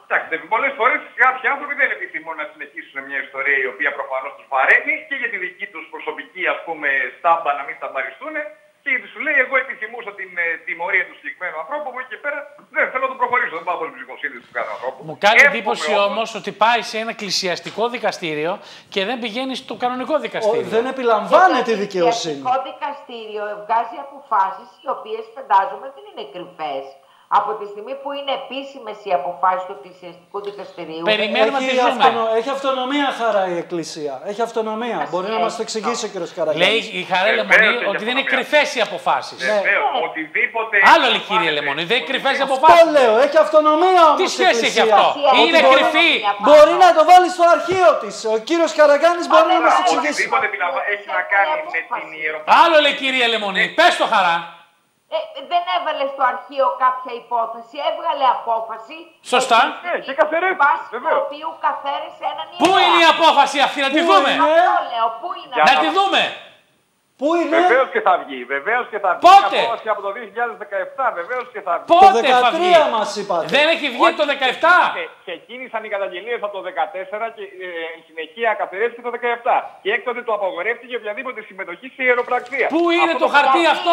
Κοιτάξτε, πολλές φορές κάποιοι άνθρωποι δεν επιθυμούν να συνεχίσουν μια ιστορία η οποία προφανώς τους βαραίνει και για τη δική τους προσωπική, ας πούμε, στάμπα να μην σταμπαριστούν. Και γιατί σου λέει, εγώ επιθυμούσα την τιμωρία του συγκεκριμένου ανθρώπου, από εκεί και πέρα δεν θέλω να το προχωρήσω. Δεν πάω από την ψυχοσύνη του κάθε ανθρώπου. Μου κάνει εντύπωση όμως ότι πάει σε ένα εκκλησιαστικό δικαστήριο και δεν πηγαίνει στο κανονικό δικαστήριο. Δεν επιλαμβάνεται η δικαιοσύνη. Το εκκλησιαστικό δικαστήριο βγάζει αποφάσεις οι οποίες φαντάζομαι δεν είναι κρυφές. Από τη στιγμή που είναι επίσημες οι αποφάσεις του εκκλησιαστικού δικαστηρίου. Περιμένουμε να τη δούμε. Έχει αυτονομία, Χαρά, η Εκκλησία. Έχει αυτονομία. Μπορεί να μας το εξηγήσει ο κ. Καραγιάννης. Λέει η Χαρά Λεμονή ότι δεν είναι κρυφές οι αποφάσεις. Οτιδήποτε. Άλλο λέει, κύριε Λεμονή, δεν είναι κρυφές οι αποφάσεις. Αυτό λέω. Έχει αυτονομία όμως. Τι σχέση έχει αυτό? Είναι κρυφή. Μπορεί να το βάλει στο αρχείο της. Ο κύριος Καραγιάννης μπορεί να μας εξηγήσει. Οτιδήποτε έχει να κάνει με την ιεροπραξία. Άλλο λέει, κύριε Λεμονή. Πες το, Χαρά. Δεν έβαλε στο αρχείο κάποια υπόθεση, έβγαλε απόφαση. Σωστά. Και καθαίρεσε. Το οποίο καθαίρεσε έναν ιερέα. Πού είναι η απόφαση αυτή, να τη δούμε. Αυτό λέω, πού είναι. Να τη δούμε. Πού είναι. Βεβαίως και θα βγει. Βεβαίως και θα βγει. Πότε? Η απόφαση από το 2017. Βεβαίως και θα βγει. Πότε θα βγει? μας είπατε. Δεν έχει βγει το 17. Ξεκίνησαν οι καταγγελίες από το 2014 και εν συνεχεία καθαιρέστηκε το 2017. Και έκτοτε του απαγορεύτηκε οποιαδήποτε συμμετοχή σε ιεροπραξία. Πού είναι το χαρτί αυτό?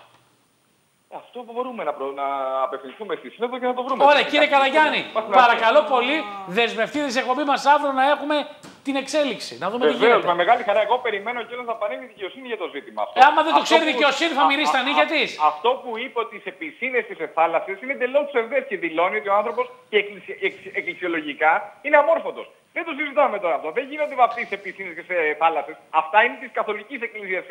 Αυτό που μπορούμε να απευθυνθούμε στη Σύνοδο και να το βρούμε. Ωραία, κύριε Καραγιάννη, παρακαλώ πολύ, δεσμευτείτε σε εκπομπή μας αύριο να έχουμε την εξέλιξη. Να δούμε τι γίνεται. Βεβαίως, με μεγάλη χαρά. Εγώ περιμένω και θα πανέμει η δικαιοσύνη για το ζήτημα αυτό. Άμα δεν το ξέρει η δικαιοσύνη, θα μυρίσει τα νύχια της. Αυτό που είπε ότι σε πισίνες και σε θάλασσες είναι εντελώς ψευδές και δηλώνει ότι ο άνθρωπος και εκκλησιολογικά είναι αμόρφωτος. Δεν το συζητάμε τώρα αυτό. Δεν γίνονται βαπτοί σε πισίνες και σε θάλασσες. Αυτά είναι της Καθολικής Εκκλησίας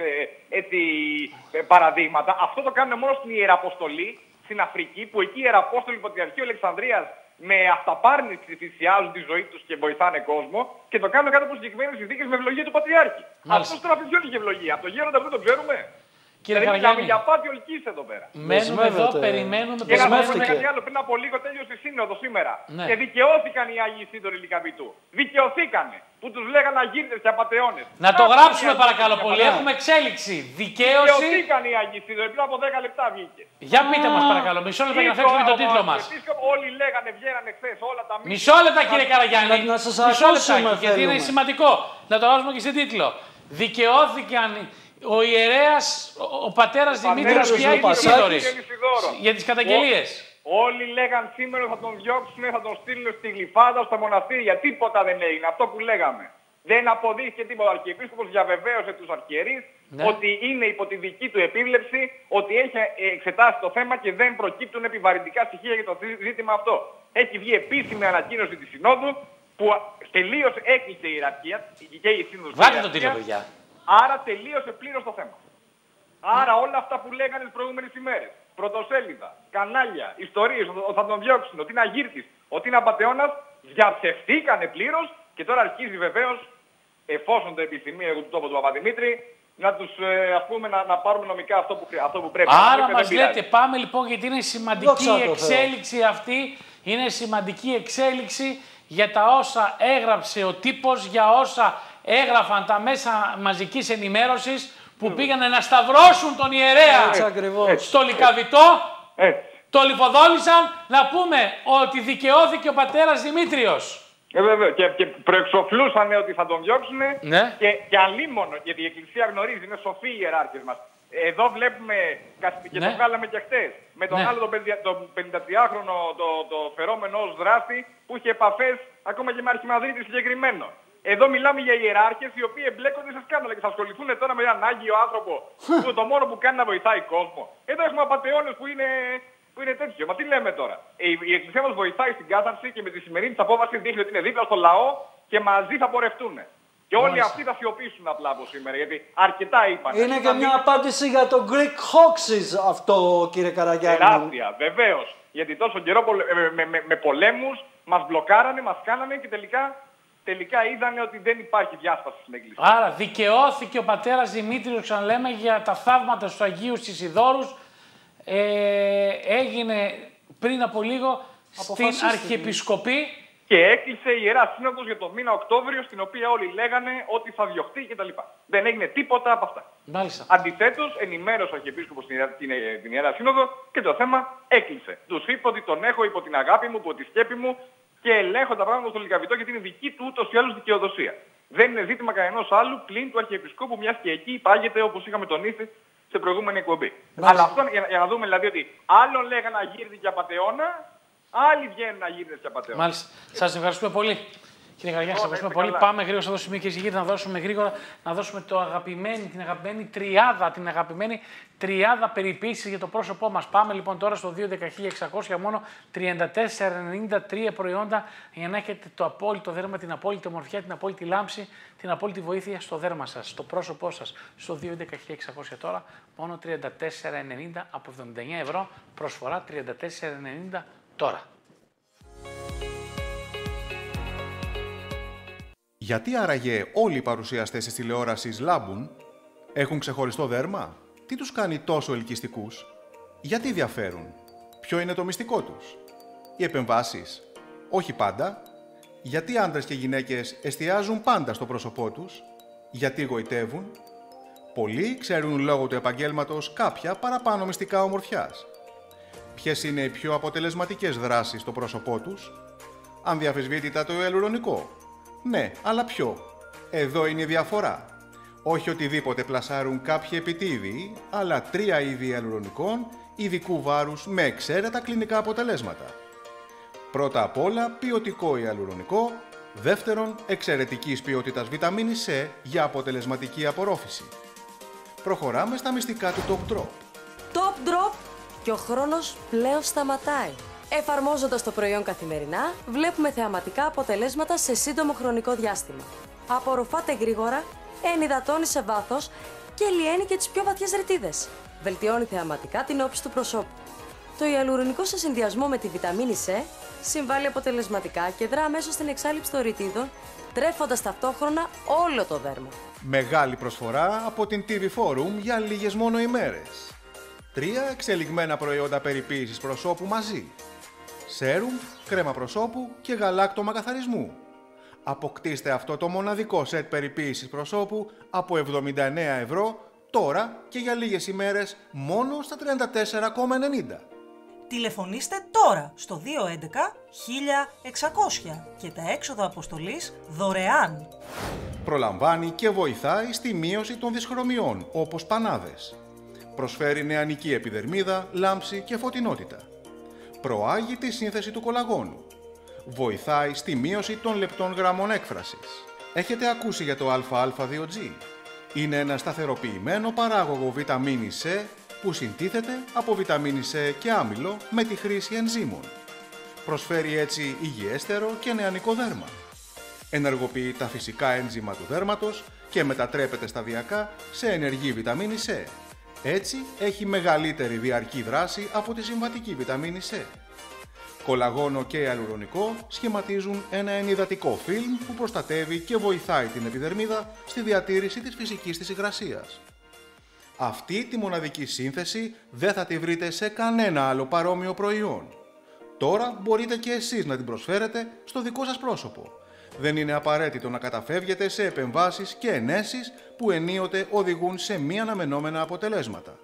παραδείγματα. Αυτό το κάνουν μόνο στην Ιεραποστολή, στην Αφρική, που εκεί οι Ιεραπόστολοι Πατριαρχείου Αλεξανδρίας με αυταπάρνηση θυσιάζουν τη ζωή τους και βοηθάνε κόσμο και το κάνουν κάτω από συγκεκριμένες συνθήκες με ευλογία του Πατριάρχη. Αυτό τώρα ποιον είχε ευλογία? Από το γέροντα που δεν το ξέρουμε. Κύριε Καραγιάννη, για πάτη ολκής εδώ πέρα. Μένουμε εδώ, περιμένουμε. Και να πούμε κάτι άλλο. Πριν από λίγο τέλειωσε η σύνοδο σήμερα. Ναι. Και δικαιώθηκαν οι Άγιοι Σύντοροι Λυκαβητού. Δικαιωθήκανε. Που τους λέγανε αγύρτες και απατεώνες. Να το γράψουμε παρακαλώ πολύ. Έχουμε εξέλιξη. Δικαίωση. Δικαιωθήκαν οι Άγιοι Σύντοροι. Πριν από 10 λεπτά βγήκε. Για πείτε μας παρακαλώ. Μισό λεπτό για να φέρουμε τον τίτλο μας. Όλοι λέγανε, βγαίνανε χθες όλα τα μήνυμα. Μισό λεπτά κύριε Καραγιάννη. Να σας Μισό ακούσουμε, λεπτά, γιατί είναι σημαντικό. Να το βάζουμε και στην τίτλο. Δικαιώθηκαν ο ιερέας, ο πατέρας Δημήτριος και οι Άγιοι Σύντοροι για τις καταγγελίες. Όλοι λέγαν σήμερα θα τον διώξουν, θα τον στείλουν στη Γλυφάδα, στα μοναστήρια. Τίποτα δεν έγινε. Αυτό που λέγαμε. Δεν αποδείχθηκε τίποτα. Ο Αρχιεπίσκοπος διαβεβαίωσε τους αρχιερείς ότι είναι υπό τη δική του επίβλεψη, ότι έχει εξετάσει το θέμα και δεν προκύπτουν επιβαρυντικά στοιχεία για το ζήτημα αυτό. Έχει βγει επίσημη ανακοίνωση της Συνόδου που τελείως έκλεισε η ιεραρχία και η Σύνοδος. Βάλτε το τίτλο, παιδιά. Άρα τελείωσε πλήρως το θέμα. Άρα όλα αυτά που λέγανε τις προηγούμενες ημέρες, πρωτοσέλιδα, κανάλια, ιστορίες, ότι θα τον διώξουν, ότι είναι αγύρτης, ότι είναι απατεώνας, διαψευθήκανε πλήρως και τώρα αρχίζει βεβαίως, εφόσον το επιθυμεί εγώ του τόπου του Παπαδημήτρη, να τους ας πούμε να πάρουμε νομικά αυτό που πρέπει. Άρα μας λέτε πάμε λοιπόν γιατί είναι σημαντική η εξέλιξη αυτή, είναι σημαντική εξέλιξη για τα όσα έγραψε ο τύπος, για όσα έγραφαν τα μέσα μαζικής ενημέρωσης που πήγανε να σταυρώσουν τον ιερέα στο Λυκαβητό, το λιποδόλησαν, να πούμε ότι δικαιώθηκε ο πατέρας Δημήτριος. Βέβαια, και προεξοφλούσαν ότι θα τον διώξουν και αλίμονο, γιατί η Εκκλησία γνωρίζει, είναι σοφοί οι ιεράρχες μας. Εδώ βλέπουμε, και το βγάλαμε και χτες, με τον άλλο τον 53χρονο το φερόμενο ως δράστη που είχε επαφές ακόμα και με αρχιμανδρίτη συγκεκριμένο. Εδώ μιλάμε για ιεράρχες οι οποίοι εμπλέκονται σε σκάνδαλα και θα ασχοληθούν τώρα με έναν άγιο άνθρωπο που το μόνο που κάνει να βοηθάει κόσμο. Εδώ έχουμε απατεώνες που είναι τέτοιο. Μα τι λέμε τώρα. Η Εκκλησία μας βοηθάει στην κάθαρση και με τη σημερινή της απόφαση δείχνει ότι είναι δίπλα στο λαό και μαζί θα πορευτούν. Και όλοι αυτοί θα σιωπήσουν απλά από σήμερα, γιατί αρκετά είπαν. Είναι και μια απάντηση για το Greek hoaxes αυτό, κύριε Καραγιάννη. Τεράστια, βεβαίως. Γιατί τόσο καιρό με πολέμους μας μπλοκάρανε, μας κάνανε και τελικά είδανε ότι δεν υπάρχει διάσπαση στην Εκκλησία. Άρα δικαιώθηκε ο πατέρας Δημήτριος, ξαναλέμε, για τα θαύματα στους Αγίους Ισιδώρους. Έγινε πριν από λίγο στην Αρχιεπισκοπή. Και έκλεισε η Ιερά Σύνοδος για το μήνα Οκτώβριο, στην οποία όλοι λέγανε ότι θα διωχτεί κτλ. Δεν έγινε τίποτα από αυτά. Αντιθέτως, ενημέρωσε ο Αρχιεπίσκοπος την Ιερά Σύνοδο και το θέμα έκλεισε. Τους είπε ότι τον έχω υπό την αγάπη μου, υπό τη σκέπη μου, και ελέγχω τα πράγματα στο Λυκαβητό γιατί είναι δική του ούτως ή άλλως δικαιοδοσία. Δεν είναι ζήτημα κανενός άλλου πλην του Αρχιεπισκόπου, μιας και εκεί υπάγεται, όπως είχαμε τονίσει σε προηγούμενη εκπομπή. Αλλά αυτό για να δούμε δηλαδή ότι άλλον λέγανε αγύριδη και απατεώνα, άλλοι βγαίνουν αγύριδες και απατεώνα. Μάλιστα. Σας ευχαριστούμε πολύ. Κύριε Γαργιάννη, σας ευχαριστούμε πολύ. Πάμε γρήγορα σε αυτό το σημείο και να δώσουμε γρήγορα την αγαπημένη τριάδα περιποίησης για το πρόσωπό μας. Πάμε λοιπόν τώρα στο 2.10.600 μόνο 34,93 προϊόντα για να έχετε το απόλυτο δέρμα, την απόλυτη ομορφιά, την απόλυτη λάμψη, την απόλυτη βοήθεια στο δέρμα σας, στο πρόσωπό σας. Στο 2.10.600 τώρα μόνο 34,90 από 79 ευρώ, προσφορά 34,90 τώρα. Γιατί άραγε όλοι οι παρουσιαστές της τηλεόρασης λάμπουν, έχουν ξεχωριστό δέρμα, τι τους κάνει τόσο ελκυστικούς, γιατί διαφέρουν, ποιο είναι το μυστικό τους, οι επεμβάσεις, όχι πάντα, γιατί άντρες και γυναίκες εστιάζουν πάντα στο πρόσωπό τους, γιατί γοητεύουν, πολλοί ξέρουν λόγω του επαγγέλματος κάποια παραπάνω μυστικά ομορφιάς. Ποιες είναι οι πιο αποτελεσματικές δράσεις στο πρόσωπό τους, ανδιαφεσβήτητα το ιαλουρονικό. Ναι, αλλά ποιο? Εδώ είναι η διαφορά. Όχι οτιδήποτε πλασάρουν κάποιοι επιτίδιοι, αλλά 3 είδη ιαλουρονικών ειδικού βάρους με εξαίρετα κλινικά αποτελέσματα. Πρώτα απ' όλα, ποιοτικό ιαλουρονικό. Δεύτερον, εξαιρετικής ποιότητας βιταμίνη C για αποτελεσματική απορρόφηση. Προχωράμε στα μυστικά του Top Drop. Top Drop και ο χρόνος πλέον σταματάει. Εφαρμόζοντας το προϊόν καθημερινά, βλέπουμε θεαματικά αποτελέσματα σε σύντομο χρονικό διάστημα. Απορροφάται γρήγορα, ενυδατώνει σε βάθος και λιένει και τις πιο βαθιές ρητίδες. Βελτιώνει θεαματικά την όψη του προσώπου. Το ιαλουρονικό σε συνδυασμό με τη βιταμίνη C συμβάλλει αποτελεσματικά και δρά αμέσως στην εξάλειψη των ρητίδων, τρέφοντας ταυτόχρονα όλο το δέρμα. Μεγάλη προσφορά από την TV Forum για λίγες μόνο ημέρες. 3 εξελιγμένα προϊόντα περιποίησης προσώπου μαζί. Σέρουμ, κρέμα προσώπου και γαλάκτωμα καθαρισμού. Αποκτήστε αυτό το μοναδικό σετ περιποίησης προσώπου από 79 ευρώ τώρα και για λίγες ημέρες μόνο στα 34,90. Τηλεφωνήστε τώρα στο 211-1600 και τα έξοδα αποστολής δωρεάν. Προλαμβάνει και βοηθάει στη μείωση των δυσχρωμιών όπως πανάδες. Προσφέρει νεανική επιδερμίδα, λάμψη και φωτεινότητα. Προάγει τη σύνθεση του κολαγόνου. Βοηθάει στη μείωση των λεπτών γραμμών έκφρασης. Έχετε ακούσει για το ΑΑ2G. Είναι ένα σταθεροποιημένο παράγωγο βιταμίνης C που συντίθεται από βιταμίνη C και άμυλο με τη χρήση ενζύμων. Προσφέρει έτσι υγιέστερο και νεανικό δέρμα. Ενεργοποιεί τα φυσικά ένζυμα του δέρματος και μετατρέπεται σταδιακά σε ενεργή βιταμίνη C. Έτσι έχει μεγαλύτερη διαρκή δράση από τη συμβατική βιταμίνη C. Κολαγόνο και ιαλουρονικό σχηματίζουν ένα ενυδατικό φιλμ που προστατεύει και βοηθάει την επιδερμίδα στη διατήρηση της φυσικής της υγρασίας. Αυτή τη μοναδική σύνθεση δεν θα τη βρείτε σε κανένα άλλο παρόμοιο προϊόν. Τώρα μπορείτε και εσείς να την προσφέρετε στο δικό σας πρόσωπο. Δεν είναι απαραίτητο να καταφεύγετε σε επεμβάσεις και ενέσεις που ενίοτε οδηγούν σε μη αναμενόμενα αποτελέσματα.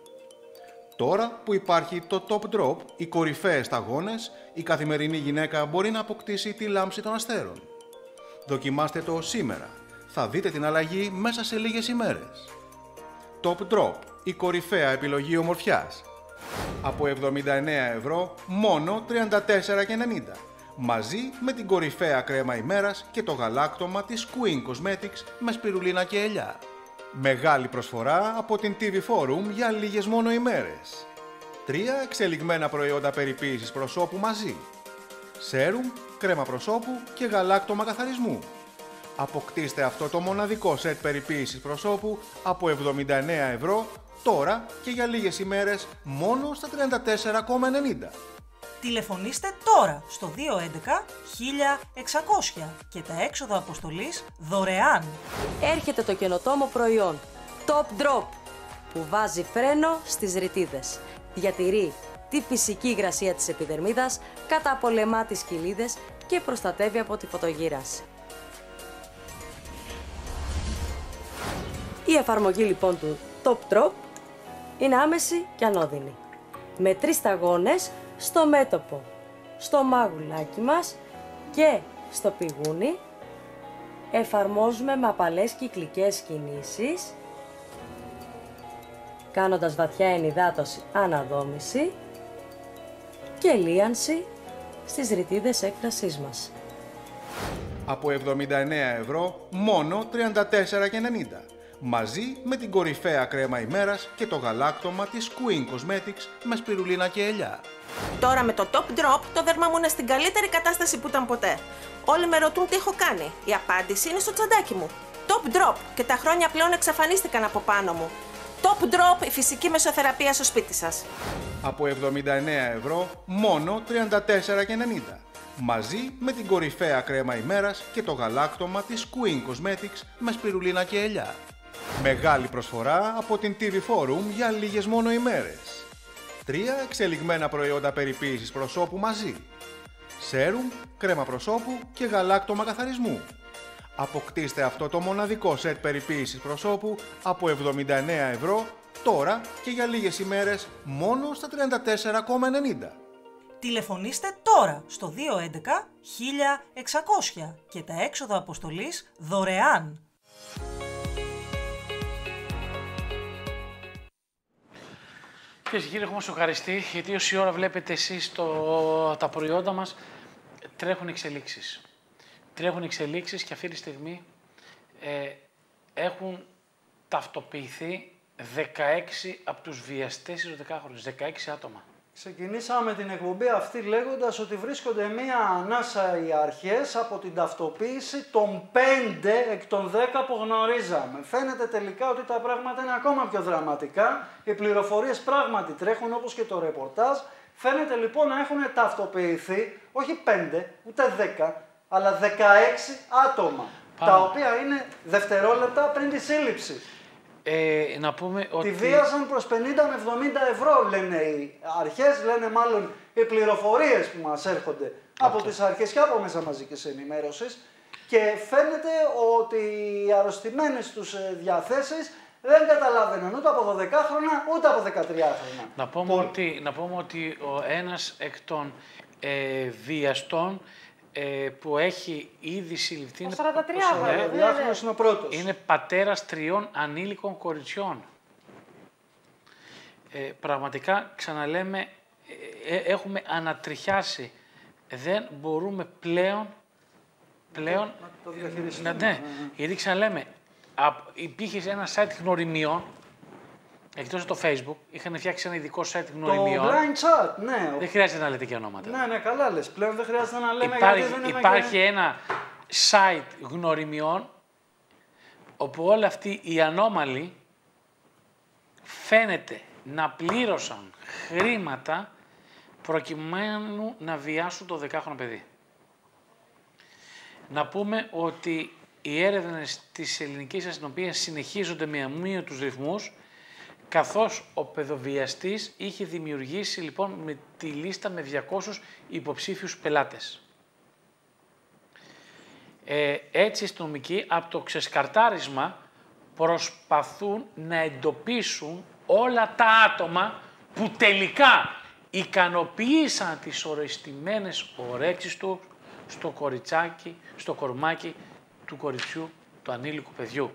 Τώρα που υπάρχει το Top Drop, οι κορυφαίες σταγόνες, η καθημερινή γυναίκα μπορεί να αποκτήσει τη λάμψη των αστέρων. Δοκιμάστε το σήμερα. Θα δείτε την αλλαγή μέσα σε λίγες ημέρες. Top Drop, η κορυφαία επιλογή ομορφιάς. Από 79 ευρώ, μόνο 34,90. Μαζί με την κορυφαία κρέμα ημέρας και το γαλάκτωμα της Queen Cosmetics με σπιρουλίνα και ελιά. Μεγάλη προσφορά από την TV Forum για λίγες μόνο ημέρες. 3 εξελιγμένα προϊόντα περιποίησης προσώπου μαζί. Σέρουμ, κρέμα προσώπου και γαλάκτωμα καθαρισμού. Αποκτήστε αυτό το μοναδικό σετ περιποίησης προσώπου από 79 ευρώ τώρα και για λίγες ημέρες μόνο στα 34,90. Τηλεφωνήστε τώρα στο 211-1600 και τα έξοδα αποστολής δωρεάν. Έρχεται το καινοτόμο προϊόν Top Drop που βάζει φρένο στις ρητίδες. Διατηρεί τη φυσική υγρασία της επιδερμίδας, καταπολεμά τις κοιλίδες και προστατεύει από τη φωτογύραση. Η εφαρμογή λοιπόν του Top Drop είναι άμεση και ανώδυνη. Με 3 σταγόνες στο μέτωπο, στο μάγουλάκι μας Και στο πηγούνι εφαρμόζουμε με απαλές κυκλικές κινήσεις, κάνοντας βαθιά ενυδάτωση αναδόμηση και λίανση στις ρητίδες έκφρασής μας. Από 79 ευρώ μόνο 34,90. Μαζί με την κορυφαία κρέμα ημέρας και το γαλάκτωμα της Queen Cosmetics με σπιρουλίνα και ελιά. Τώρα με το Top Drop το δέρμα μου είναι στην καλύτερη κατάσταση που ήταν ποτέ. Όλοι με ρωτούν τι έχω κάνει. Η απάντηση είναι στο τσαντάκι μου. Top Drop και τα χρόνια πλέον εξαφανίστηκαν από πάνω μου. Top Drop, η φυσική μεσοθεραπεία στο σπίτι σας. Από 79 ευρώ μόνο 34,90. Μαζί με την κορυφαία κρέμα ημέρας και το γαλάκτωμα της Queen Cosmetics με σπιρουλίνα και ελιά. Μεγάλη προσφορά από την TV Forum για λίγες μόνο ημέρες. 3 εξελιγμένα προϊόντα περιποίησης προσώπου μαζί. Σέρουμ, κρέμα προσώπου και γαλάκτωμα καθαρισμού. Αποκτήστε αυτό το μοναδικό σετ περιποίησης προσώπου από 79 ευρώ τώρα και για λίγες ημέρες μόνο στα 34,90. Τηλεφωνήστε τώρα στο 211 1600 και τα έξοδα αποστολής δωρεάν. Κυρίες και κύριοι, έχουμε σοκαριστεί γιατί όση ώρα βλέπετε εσείς τα προϊόντα μας τρέχουν εξελίξεις. Τρέχουν εξελίξεις και αυτή τη στιγμή έχουν ταυτοποιηθεί 16 από τους βιαστές ερωτικάχρονες, 16 άτομα. Ξεκινήσαμε την εκπομπή αυτή λέγοντας ότι βρίσκονται μία ανάσα οι αρχές από την ταυτοποίηση των 5 εκ των 10 που γνωρίζαμε. Φαίνεται τελικά ότι τα πράγματα είναι ακόμα πιο δραματικά. Οι πληροφορίες πράγματι τρέχουν όπως και το ρεπορτάζ. Φαίνεται λοιπόν να έχουν ταυτοποιηθεί όχι 5 ούτε 10 αλλά 16 άτομα. Πάμε. Τα οποία είναι δευτερόλεπτα πριν τη σύλληψη. Να πούμε ότι... Τη βίαζαν προς 50 με 70 ευρώ, λένε οι αρχές, λένε μάλλον οι πληροφορίες που μας έρχονται από τις αρχές και από μέσα μαζικής ενημέρωσης και φαίνεται ότι οι αρρωστημένες τους διαθέσεις δεν καταλάβαιναν ούτε από 12χρονα ούτε από 13χρονα. Να πούμε ότι ο ένας εκ των βιαστών που έχει ήδη συλληφθεί είναι 43 είναι ο πρώτος. Είναι πατέρας 3 ανήλικων κοριτσιών. Πραγματικά, ξαναλέμε, έχουμε ανατριχιάσει. Δεν μπορούμε πλέον να το διαχειριστούμε. Ναι, γιατί ξαναλέμε, υπήρχε ένα site γνωριμιών, εκτός από το Facebook, είχαν φτιάξει ένα ειδικό site γνωριμιών. Το blind chat, ναι. Δεν χρειάζεται να λέτε και ονόματα. Ναι, καλά λες. Πλέον δεν χρειάζεται να λέμε Υπάρχει ένα site γνωριμιών, όπου όλοι αυτοί οι ανώμαλοι φαίνεται να πλήρωσαν χρήματα προκειμένου να βιάσουν το 10χρονο παιδί. Να πούμε ότι οι έρευνες της ελληνικής αστυνομίας συνεχίζονται με αμύωτους ρυθμούς, καθώς ο παιδοβιαστής είχε δημιουργήσει λοιπόν με τη λίστα με 200 υποψήφιους πελάτες. Έτσι οι αστυνομικοί από το ξεσκαρτάρισμα προσπαθούν να εντοπίσουν όλα τα άτομα που τελικά ικανοποίησαν τις οριστημένες ορέξεις του στο κοριτσάκι, στο κορμάκι του κοριτσιού, του ανήλικου παιδιού.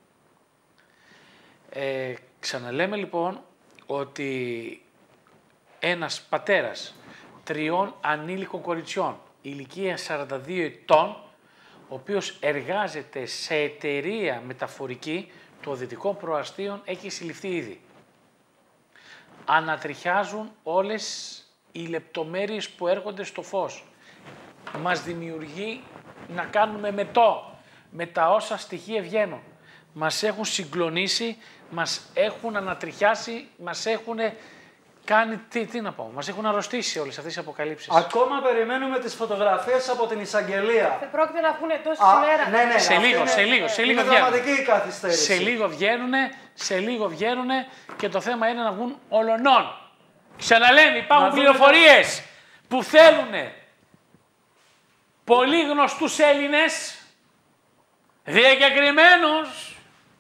Ξαναλέμε λοιπόν ότι ένας πατέρας 3 ανήλικων κοριτσιών ηλικία 42 ετών, ο οποίος εργάζεται σε εταιρεία μεταφορική των Δυτικών Προαστίων, έχει συλληφθεί ήδη. Ανατριχιάζουν όλες οι λεπτομέρειες που έρχονται στο φως. Μας δημιουργεί να κάνουμε μετό με τα όσα στοιχεία βγαίνουν. Μας έχουν συγκλονίσει, μας έχουν ανατριχιάσει, μας έχουν κάνει, τι να πω, μας έχουν αρρωστήσει όλες αυτές οι αποκαλύψεις. Ακόμα περιμένουμε τις φωτογραφίες από την εισαγγελία. Δεν πρόκειται να βγουν εντός της ημέρας. Ναι, σε λίγο είναι δραματική η καθυστέρηση. Σε λίγο βγαίνουνε και το θέμα είναι να βγουν ολονών. Ξαναλέμε, υπάρχουν πληροφορίες που θέλουν πολύ γνωστούς Έλληνες, διακεκριμένους,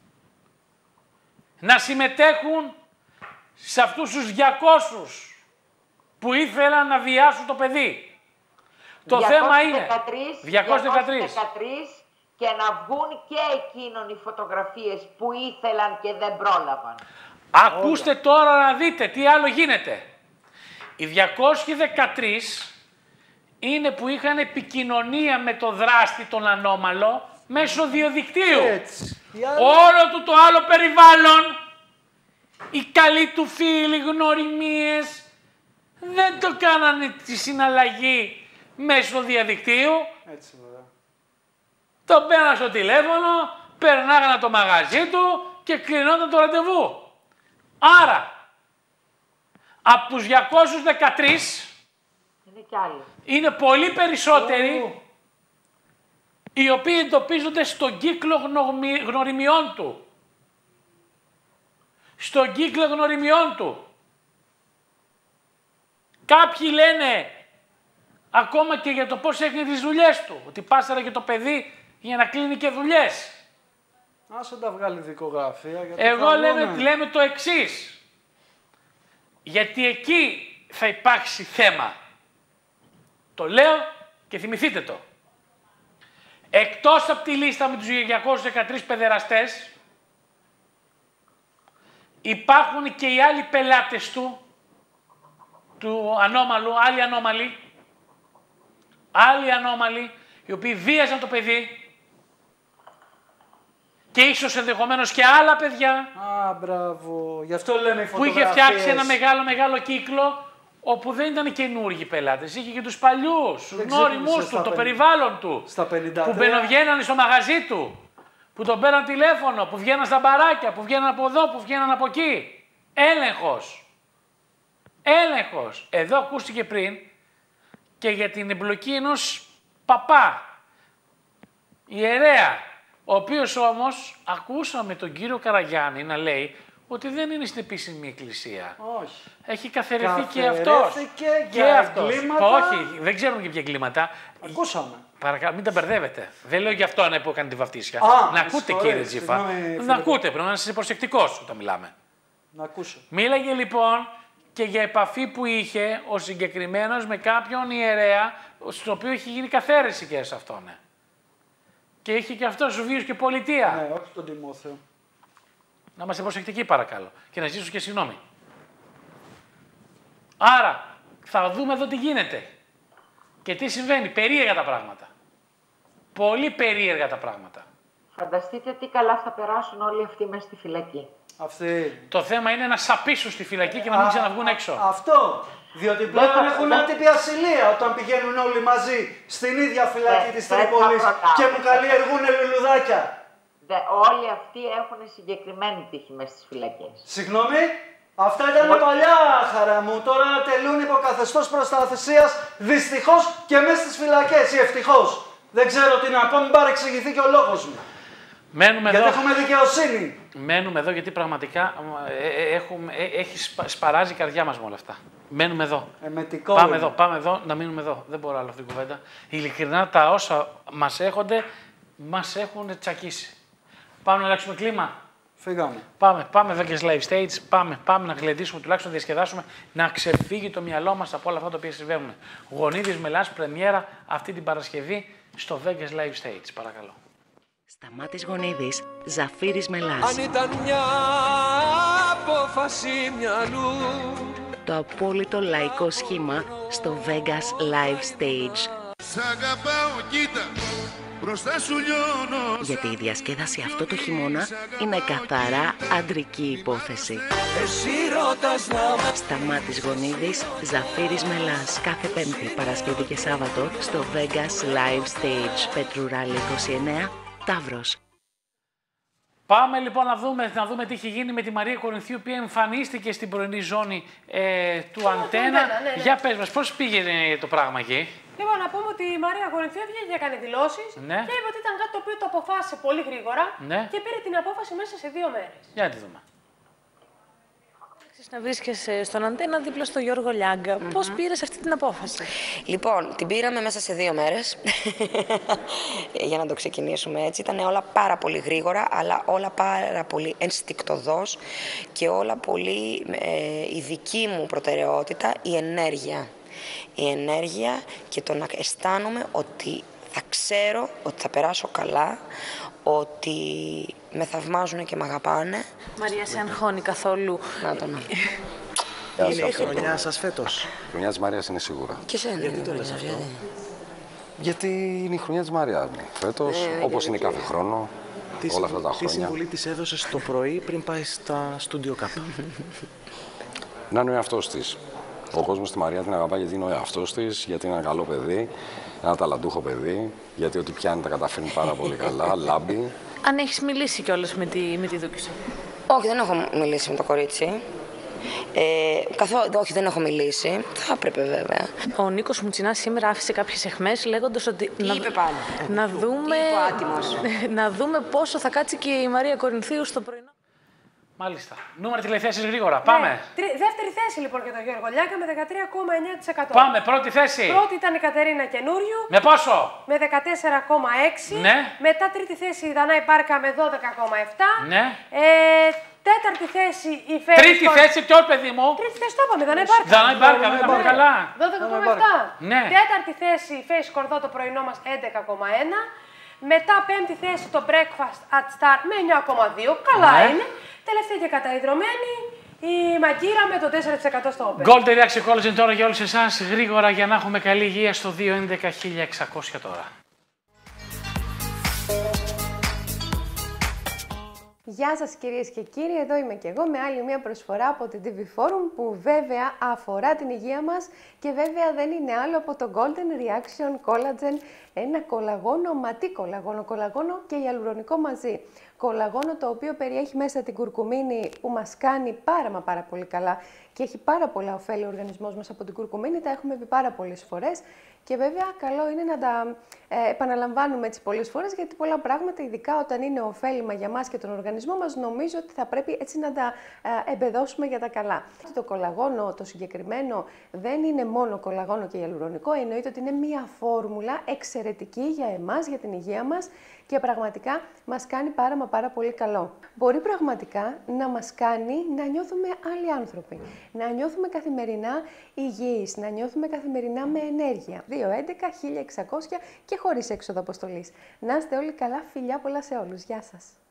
να συμμετέχουν σε αυτούς τους 200 που ήθελαν να βιάσουν το παιδί. Το θέμα είναι 213 και να βγουν και εκείνων οι φωτογραφίες που ήθελαν και δεν πρόλαβαν. Ακούστε τώρα να δείτε τι άλλο γίνεται. Οι 213 είναι που είχαν επικοινωνία με το δράστη τον ανώμαλο μέσω διαδικτύου. Όλο το άλλο περιβάλλον, οι καλοί του φίλοι, γνωριμίες, δεν το κάνανε τη συναλλαγή μέσω διαδικτύου. Έτσι, βέβαια. Το πέραν στο τηλέφωνο, περνάγανε το μαγαζί του και κλεινόταν το ραντεβού. Άρα, από τους 213, είναι πολύ περισσότεροι οι οποίοι εντοπίζονται στον κύκλο γνωριμιών του. Στον κύκλο γνωριμιών του. Κάποιοι λένε ακόμα και για το πώς έκανε τις δουλειές του. Ότι πάσαρε και το παιδί για να κλείνει και δουλειές. Άσε τα βγάλει δικογραφία. Εγώ λέμε το εξής. Γιατί εκεί θα υπάρξει θέμα. Το λέω και θυμηθείτε το. Εκτός από τη λίστα με τους 213 παιδεραστές, υπάρχουν και οι άλλοι πελάτες του ανώμαλου, άλλοι ανώμαλοι, οι οποίοι βίαζαν το παιδί και ίσως ενδεχομένως και άλλα παιδιά. Α, μπράβο. Γι' αυτό λέμε οι φωτογραφίες. Που είχε φτιάξει ένα μεγάλο κύκλο, όπου δεν ήταν καινούργιοι πελάτες. Είχε και τους παλιούς, τους γνώριμους του, το περιβάλλον του. Στα 53. Που μπαινοβγαίνανε στο μαγαζί του. Που τον πέραν τηλέφωνο, που βγαίναν στα μπαράκια, που βγαίναν από εδώ, που βγαίναν από εκεί. Έλεγχος. Έλεγχος. Εδώ ακούστηκε πριν και για την εμπλοκή ενός παπά, ιερέα, ο οποίος όμως ακούσαμε τον κύριο Καραγιάννη να λέει ότι δεν είναι στην επίσημη εκκλησία. Όχι. Έχει καθαιρεθεί και αυτός. Και αυτός. Όχι, δεν ξέρουμε για ποια εγκλήματα. Ακούσαμε. Παρακαλώ, μην τα μπερδεύετε. Δεν λέω για αυτό που έκανε τη βαφτίσια. Να ακούτε, κύριε Τζίφα. Να ακούτε, πρέπει να είστε προσεκτικός όταν μιλάμε. Να ακούσω. Μίλαγε λοιπόν και για επαφή που είχε ο συγκεκριμένος με κάποιον ιερέα, στο οποίο έχει γίνει καθαίρεση και σε αυτόν. Και είχε και αυτός ο βίος και πολιτεία. Ναι, όχι τον Τιμόθεο. Να είμαστε προσεκτικοί παρακαλώ και να ζήσω και συγγνώμη. Άρα, θα δούμε εδώ τι γίνεται και τι συμβαίνει. Περίεργα τα πράγματα. Πολύ περίεργα τα πράγματα. Φανταστείτε τι καλά θα περάσουν όλοι αυτοί μέσα στη φυλακή. Το θέμα είναι να σαπίσουν στη φυλακή και να μην ξαναβγούν έξω. Αυτό. Διότι πλέον έχουν άτυπη ασυλία όταν πηγαίνουν όλοι μαζί στην ίδια φυλακή της Τρίπολης και μου καλλιεργούν λουλουδάκια. Όλοι αυτοί έχουν συγκεκριμένη τύχη μέσα στις φυλακές. Συγγνώμη, αυτά ήταν παλιά, χαρά μου. Τώρα τελούν υπό καθεστώς προστασίας, δυστυχώς και μέσα στις φυλακές ή ευτυχώς. Δεν ξέρω τι να πω, μην παρεξηγηθεί και ο λόγος μου. Μένουμε γιατί εδώ. Έχουμε δικαιοσύνη. Μένουμε εδώ γιατί πραγματικά έχει σπαράζει η καρδιά μας με όλα αυτά. Μένουμε εδώ. Πάμε εδώ, να μείνουμε εδώ. Δεν μπορώ άλλο αυτή την κουβέντα. Ειλικρινά τα όσα μας έχονται, μας έχουν τσακίσει. Πάμε να αλλάξουμε κλίμα. Φύγαμε. Πάμε εδώ και live stage. Πάμε να γλεντήσουμε, τουλάχιστον να διασκεδάσουμε, να ξεφύγει το μυαλό μας από όλα αυτά τα οποία συμβαίνουν. Γονίδης Μελάς, πρεμιέρα αυτή την Παρασκευή στο Vegas Live Stage. Παρακαλώ. Σταμάτης Γονίδης, Ζαφύρης Μελάς. Αν ήταν μια απόφαση μυαλού. Το απόλυτο λαϊκό σχήμα στο Vegas Live Stage. Σ' αγαπάω, κοίτα, μπροστά σου λιώνω. Γιατί η διασκέδαση αυτό το χειμώνα είναι καθαρά αντρική υπόθεση. Εσύ ρωτάς να... Σταμάτης Γονίδης, Ζαφύρης Μελάς. Κάθε Πέμπτη, Παρασκευή και Σάββατο στο Vegas Live Stage. Πετρουράλη 29, Ταύρος. Πάμε λοιπόν να δούμε τι έχει γίνει με τη Μαρία Κορινθίου, η οποία εμφανίστηκε στην πρωινή ζώνη του Αντένα. Ναι. Για πες μας, πώς πήγαινε το πράγμα εκεί? Λοιπόν, να πούμε ότι η Μαρία Κορινθίου βγήκε και έκανε δηλώσεις και είπε ότι ήταν κάτι το οποίο το αποφάσισε πολύ γρήγορα και πήρε την απόφαση μέσα σε 2 μέρες. Για να τη δούμε. Να βρίσκεσαι στον Αντένα δίπλα στο Γιώργο Λιάγκα. Πώς πήρες αυτή την απόφαση? Λοιπόν, την πήραμε μέσα σε 2 μέρες, για να το ξεκινήσουμε έτσι. Ήταν όλα πάρα πολύ γρήγορα, αλλά όλα πάρα πολύ ενστικτωδώς και όλα πολύ η δική μου προτεραιότητα, η ενέργεια. η ενέργεια και το να αισθάνομαι ότι θα ξέρω ότι θα περάσω καλά, ότι με θαυμάζουν και με αγαπάνε. Μαρία, σε αγχώνει καθόλου? Να το να. Είναι η χρονιά σας φέτος? Η χρονιά της Μαρίας είναι σίγουρα. Και εσένα. Γιατί το λες αυτό? Γιατί είναι η χρονιά της Μαρίας φέτος, όπως είναι κάθε χρόνο, όλα αυτά τα χρόνια. Τι συμβουλή της έδωσες το πρωί πριν πάει στα Studio Cup? Να είναι ο εαυτός της. Ο κόσμος τη Μαρία την αγαπάει γιατί είναι ο εαυτός της, γιατί είναι ένα καλό παιδί, ένα ταλαντούχο παιδί, γιατί ό,τι πιάνει τα καταφέρνει πάρα πολύ καλά, λάμπει. Αν έχεις μιλήσει κιόλας με τη Δούκισσα? Όχι, δεν έχω μιλήσει με το κορίτσι. Όχι, δεν έχω μιλήσει. Θα έπρεπε βέβαια. Ο Νίκος Μουτσινάς σήμερα άφησε κάποιες αιχμές λέγοντας ότι. Τι είπε πάλι? Να δούμε. Τι είπε ο άτιμος? Να δούμε πόσο θα κάτσει και η Μαρία Κορινθίου στο πρωινό. Μάλιστα. Νούμερα τηλεθέσεις γρήγορα. Πάμε. Δεύτερη θέση λοιπόν για τον Γιώργο Λιάγκα με 13,9%. Πάμε. Πρώτη θέση. Πρώτη ήταν η Κατερίνα Καινούριου. Με πόσο? Με 14,6%. Ναι. Μετά τρίτη θέση η Δανάη Μπάρκα με 12,7%. Ναι. Τέταρτη θέση η Φέη. Τρίτη θέση, ποιο παιδί μου? Τρίτη θέση το είπαμε, Δανάη Μπάρκα. Δανάη Μπάρκα, δεν τα πω καλά. 12,7%. Ναι. Τέταρτη θέση η Φέη Σκορδό, το πρωινό μας 11,1%. Μετά πέμπτη θέση το Breakfast at Star με 9,2%. Καλά είναι. Τελευταία και καταϊδρωμένη η Μαγκύρα με το 4% στο Open. Golden Reaction Collagen τώρα για όλους εσάς γρήγορα για να έχουμε καλή υγεία στο 211.600 τώρα. Γεια σας κυρίες και κύριοι, εδώ είμαι και εγώ με άλλη μια προσφορά από την TV Forum που βέβαια αφορά την υγεία μας και βέβαια δεν είναι άλλο από το Golden Reaction Collagen, ένα κολαγόνο, ματί κολαγόνο και ιαλουρονικό μαζί. Κολαγόνο το οποίο περιέχει μέσα την κουρκουμίνη που μας κάνει πάρα πολύ καλά και έχει πάρα πολλά ωφέλη ο οργανισμός μας από την κουρκουμίνη, τα έχουμε πει πάρα πολλές φορές και βέβαια καλό είναι να τα επαναλαμβάνουμε έτσι πολλές φορές γιατί πολλά πράγματα, ειδικά όταν είναι ωφέλιμα για μας και τον οργανισμό μας, νομίζω ότι θα πρέπει έτσι να τα εμπεδώσουμε για τα καλά. Το κολαγόνο το συγκεκριμένο δεν είναι μόνο κολαγόνο και ιαλουρονικό, εννοείται ότι είναι μια φόρμουλα εξαιρετική για εμάς, για την υγεία μας και πραγματικά μας κάνει πάρα πολύ καλό. Μπορεί πραγματικά να μας κάνει να νιώθουμε άλλοι άνθρωποι, να νιώθουμε καθημερινά υγιείς, να νιώθουμε καθημερινά με ενέργεια. 211.600 και χωρίς έξοδο αποστολής. Να είστε όλοι καλά, φιλιά πολλά σε όλους. Γεια σας.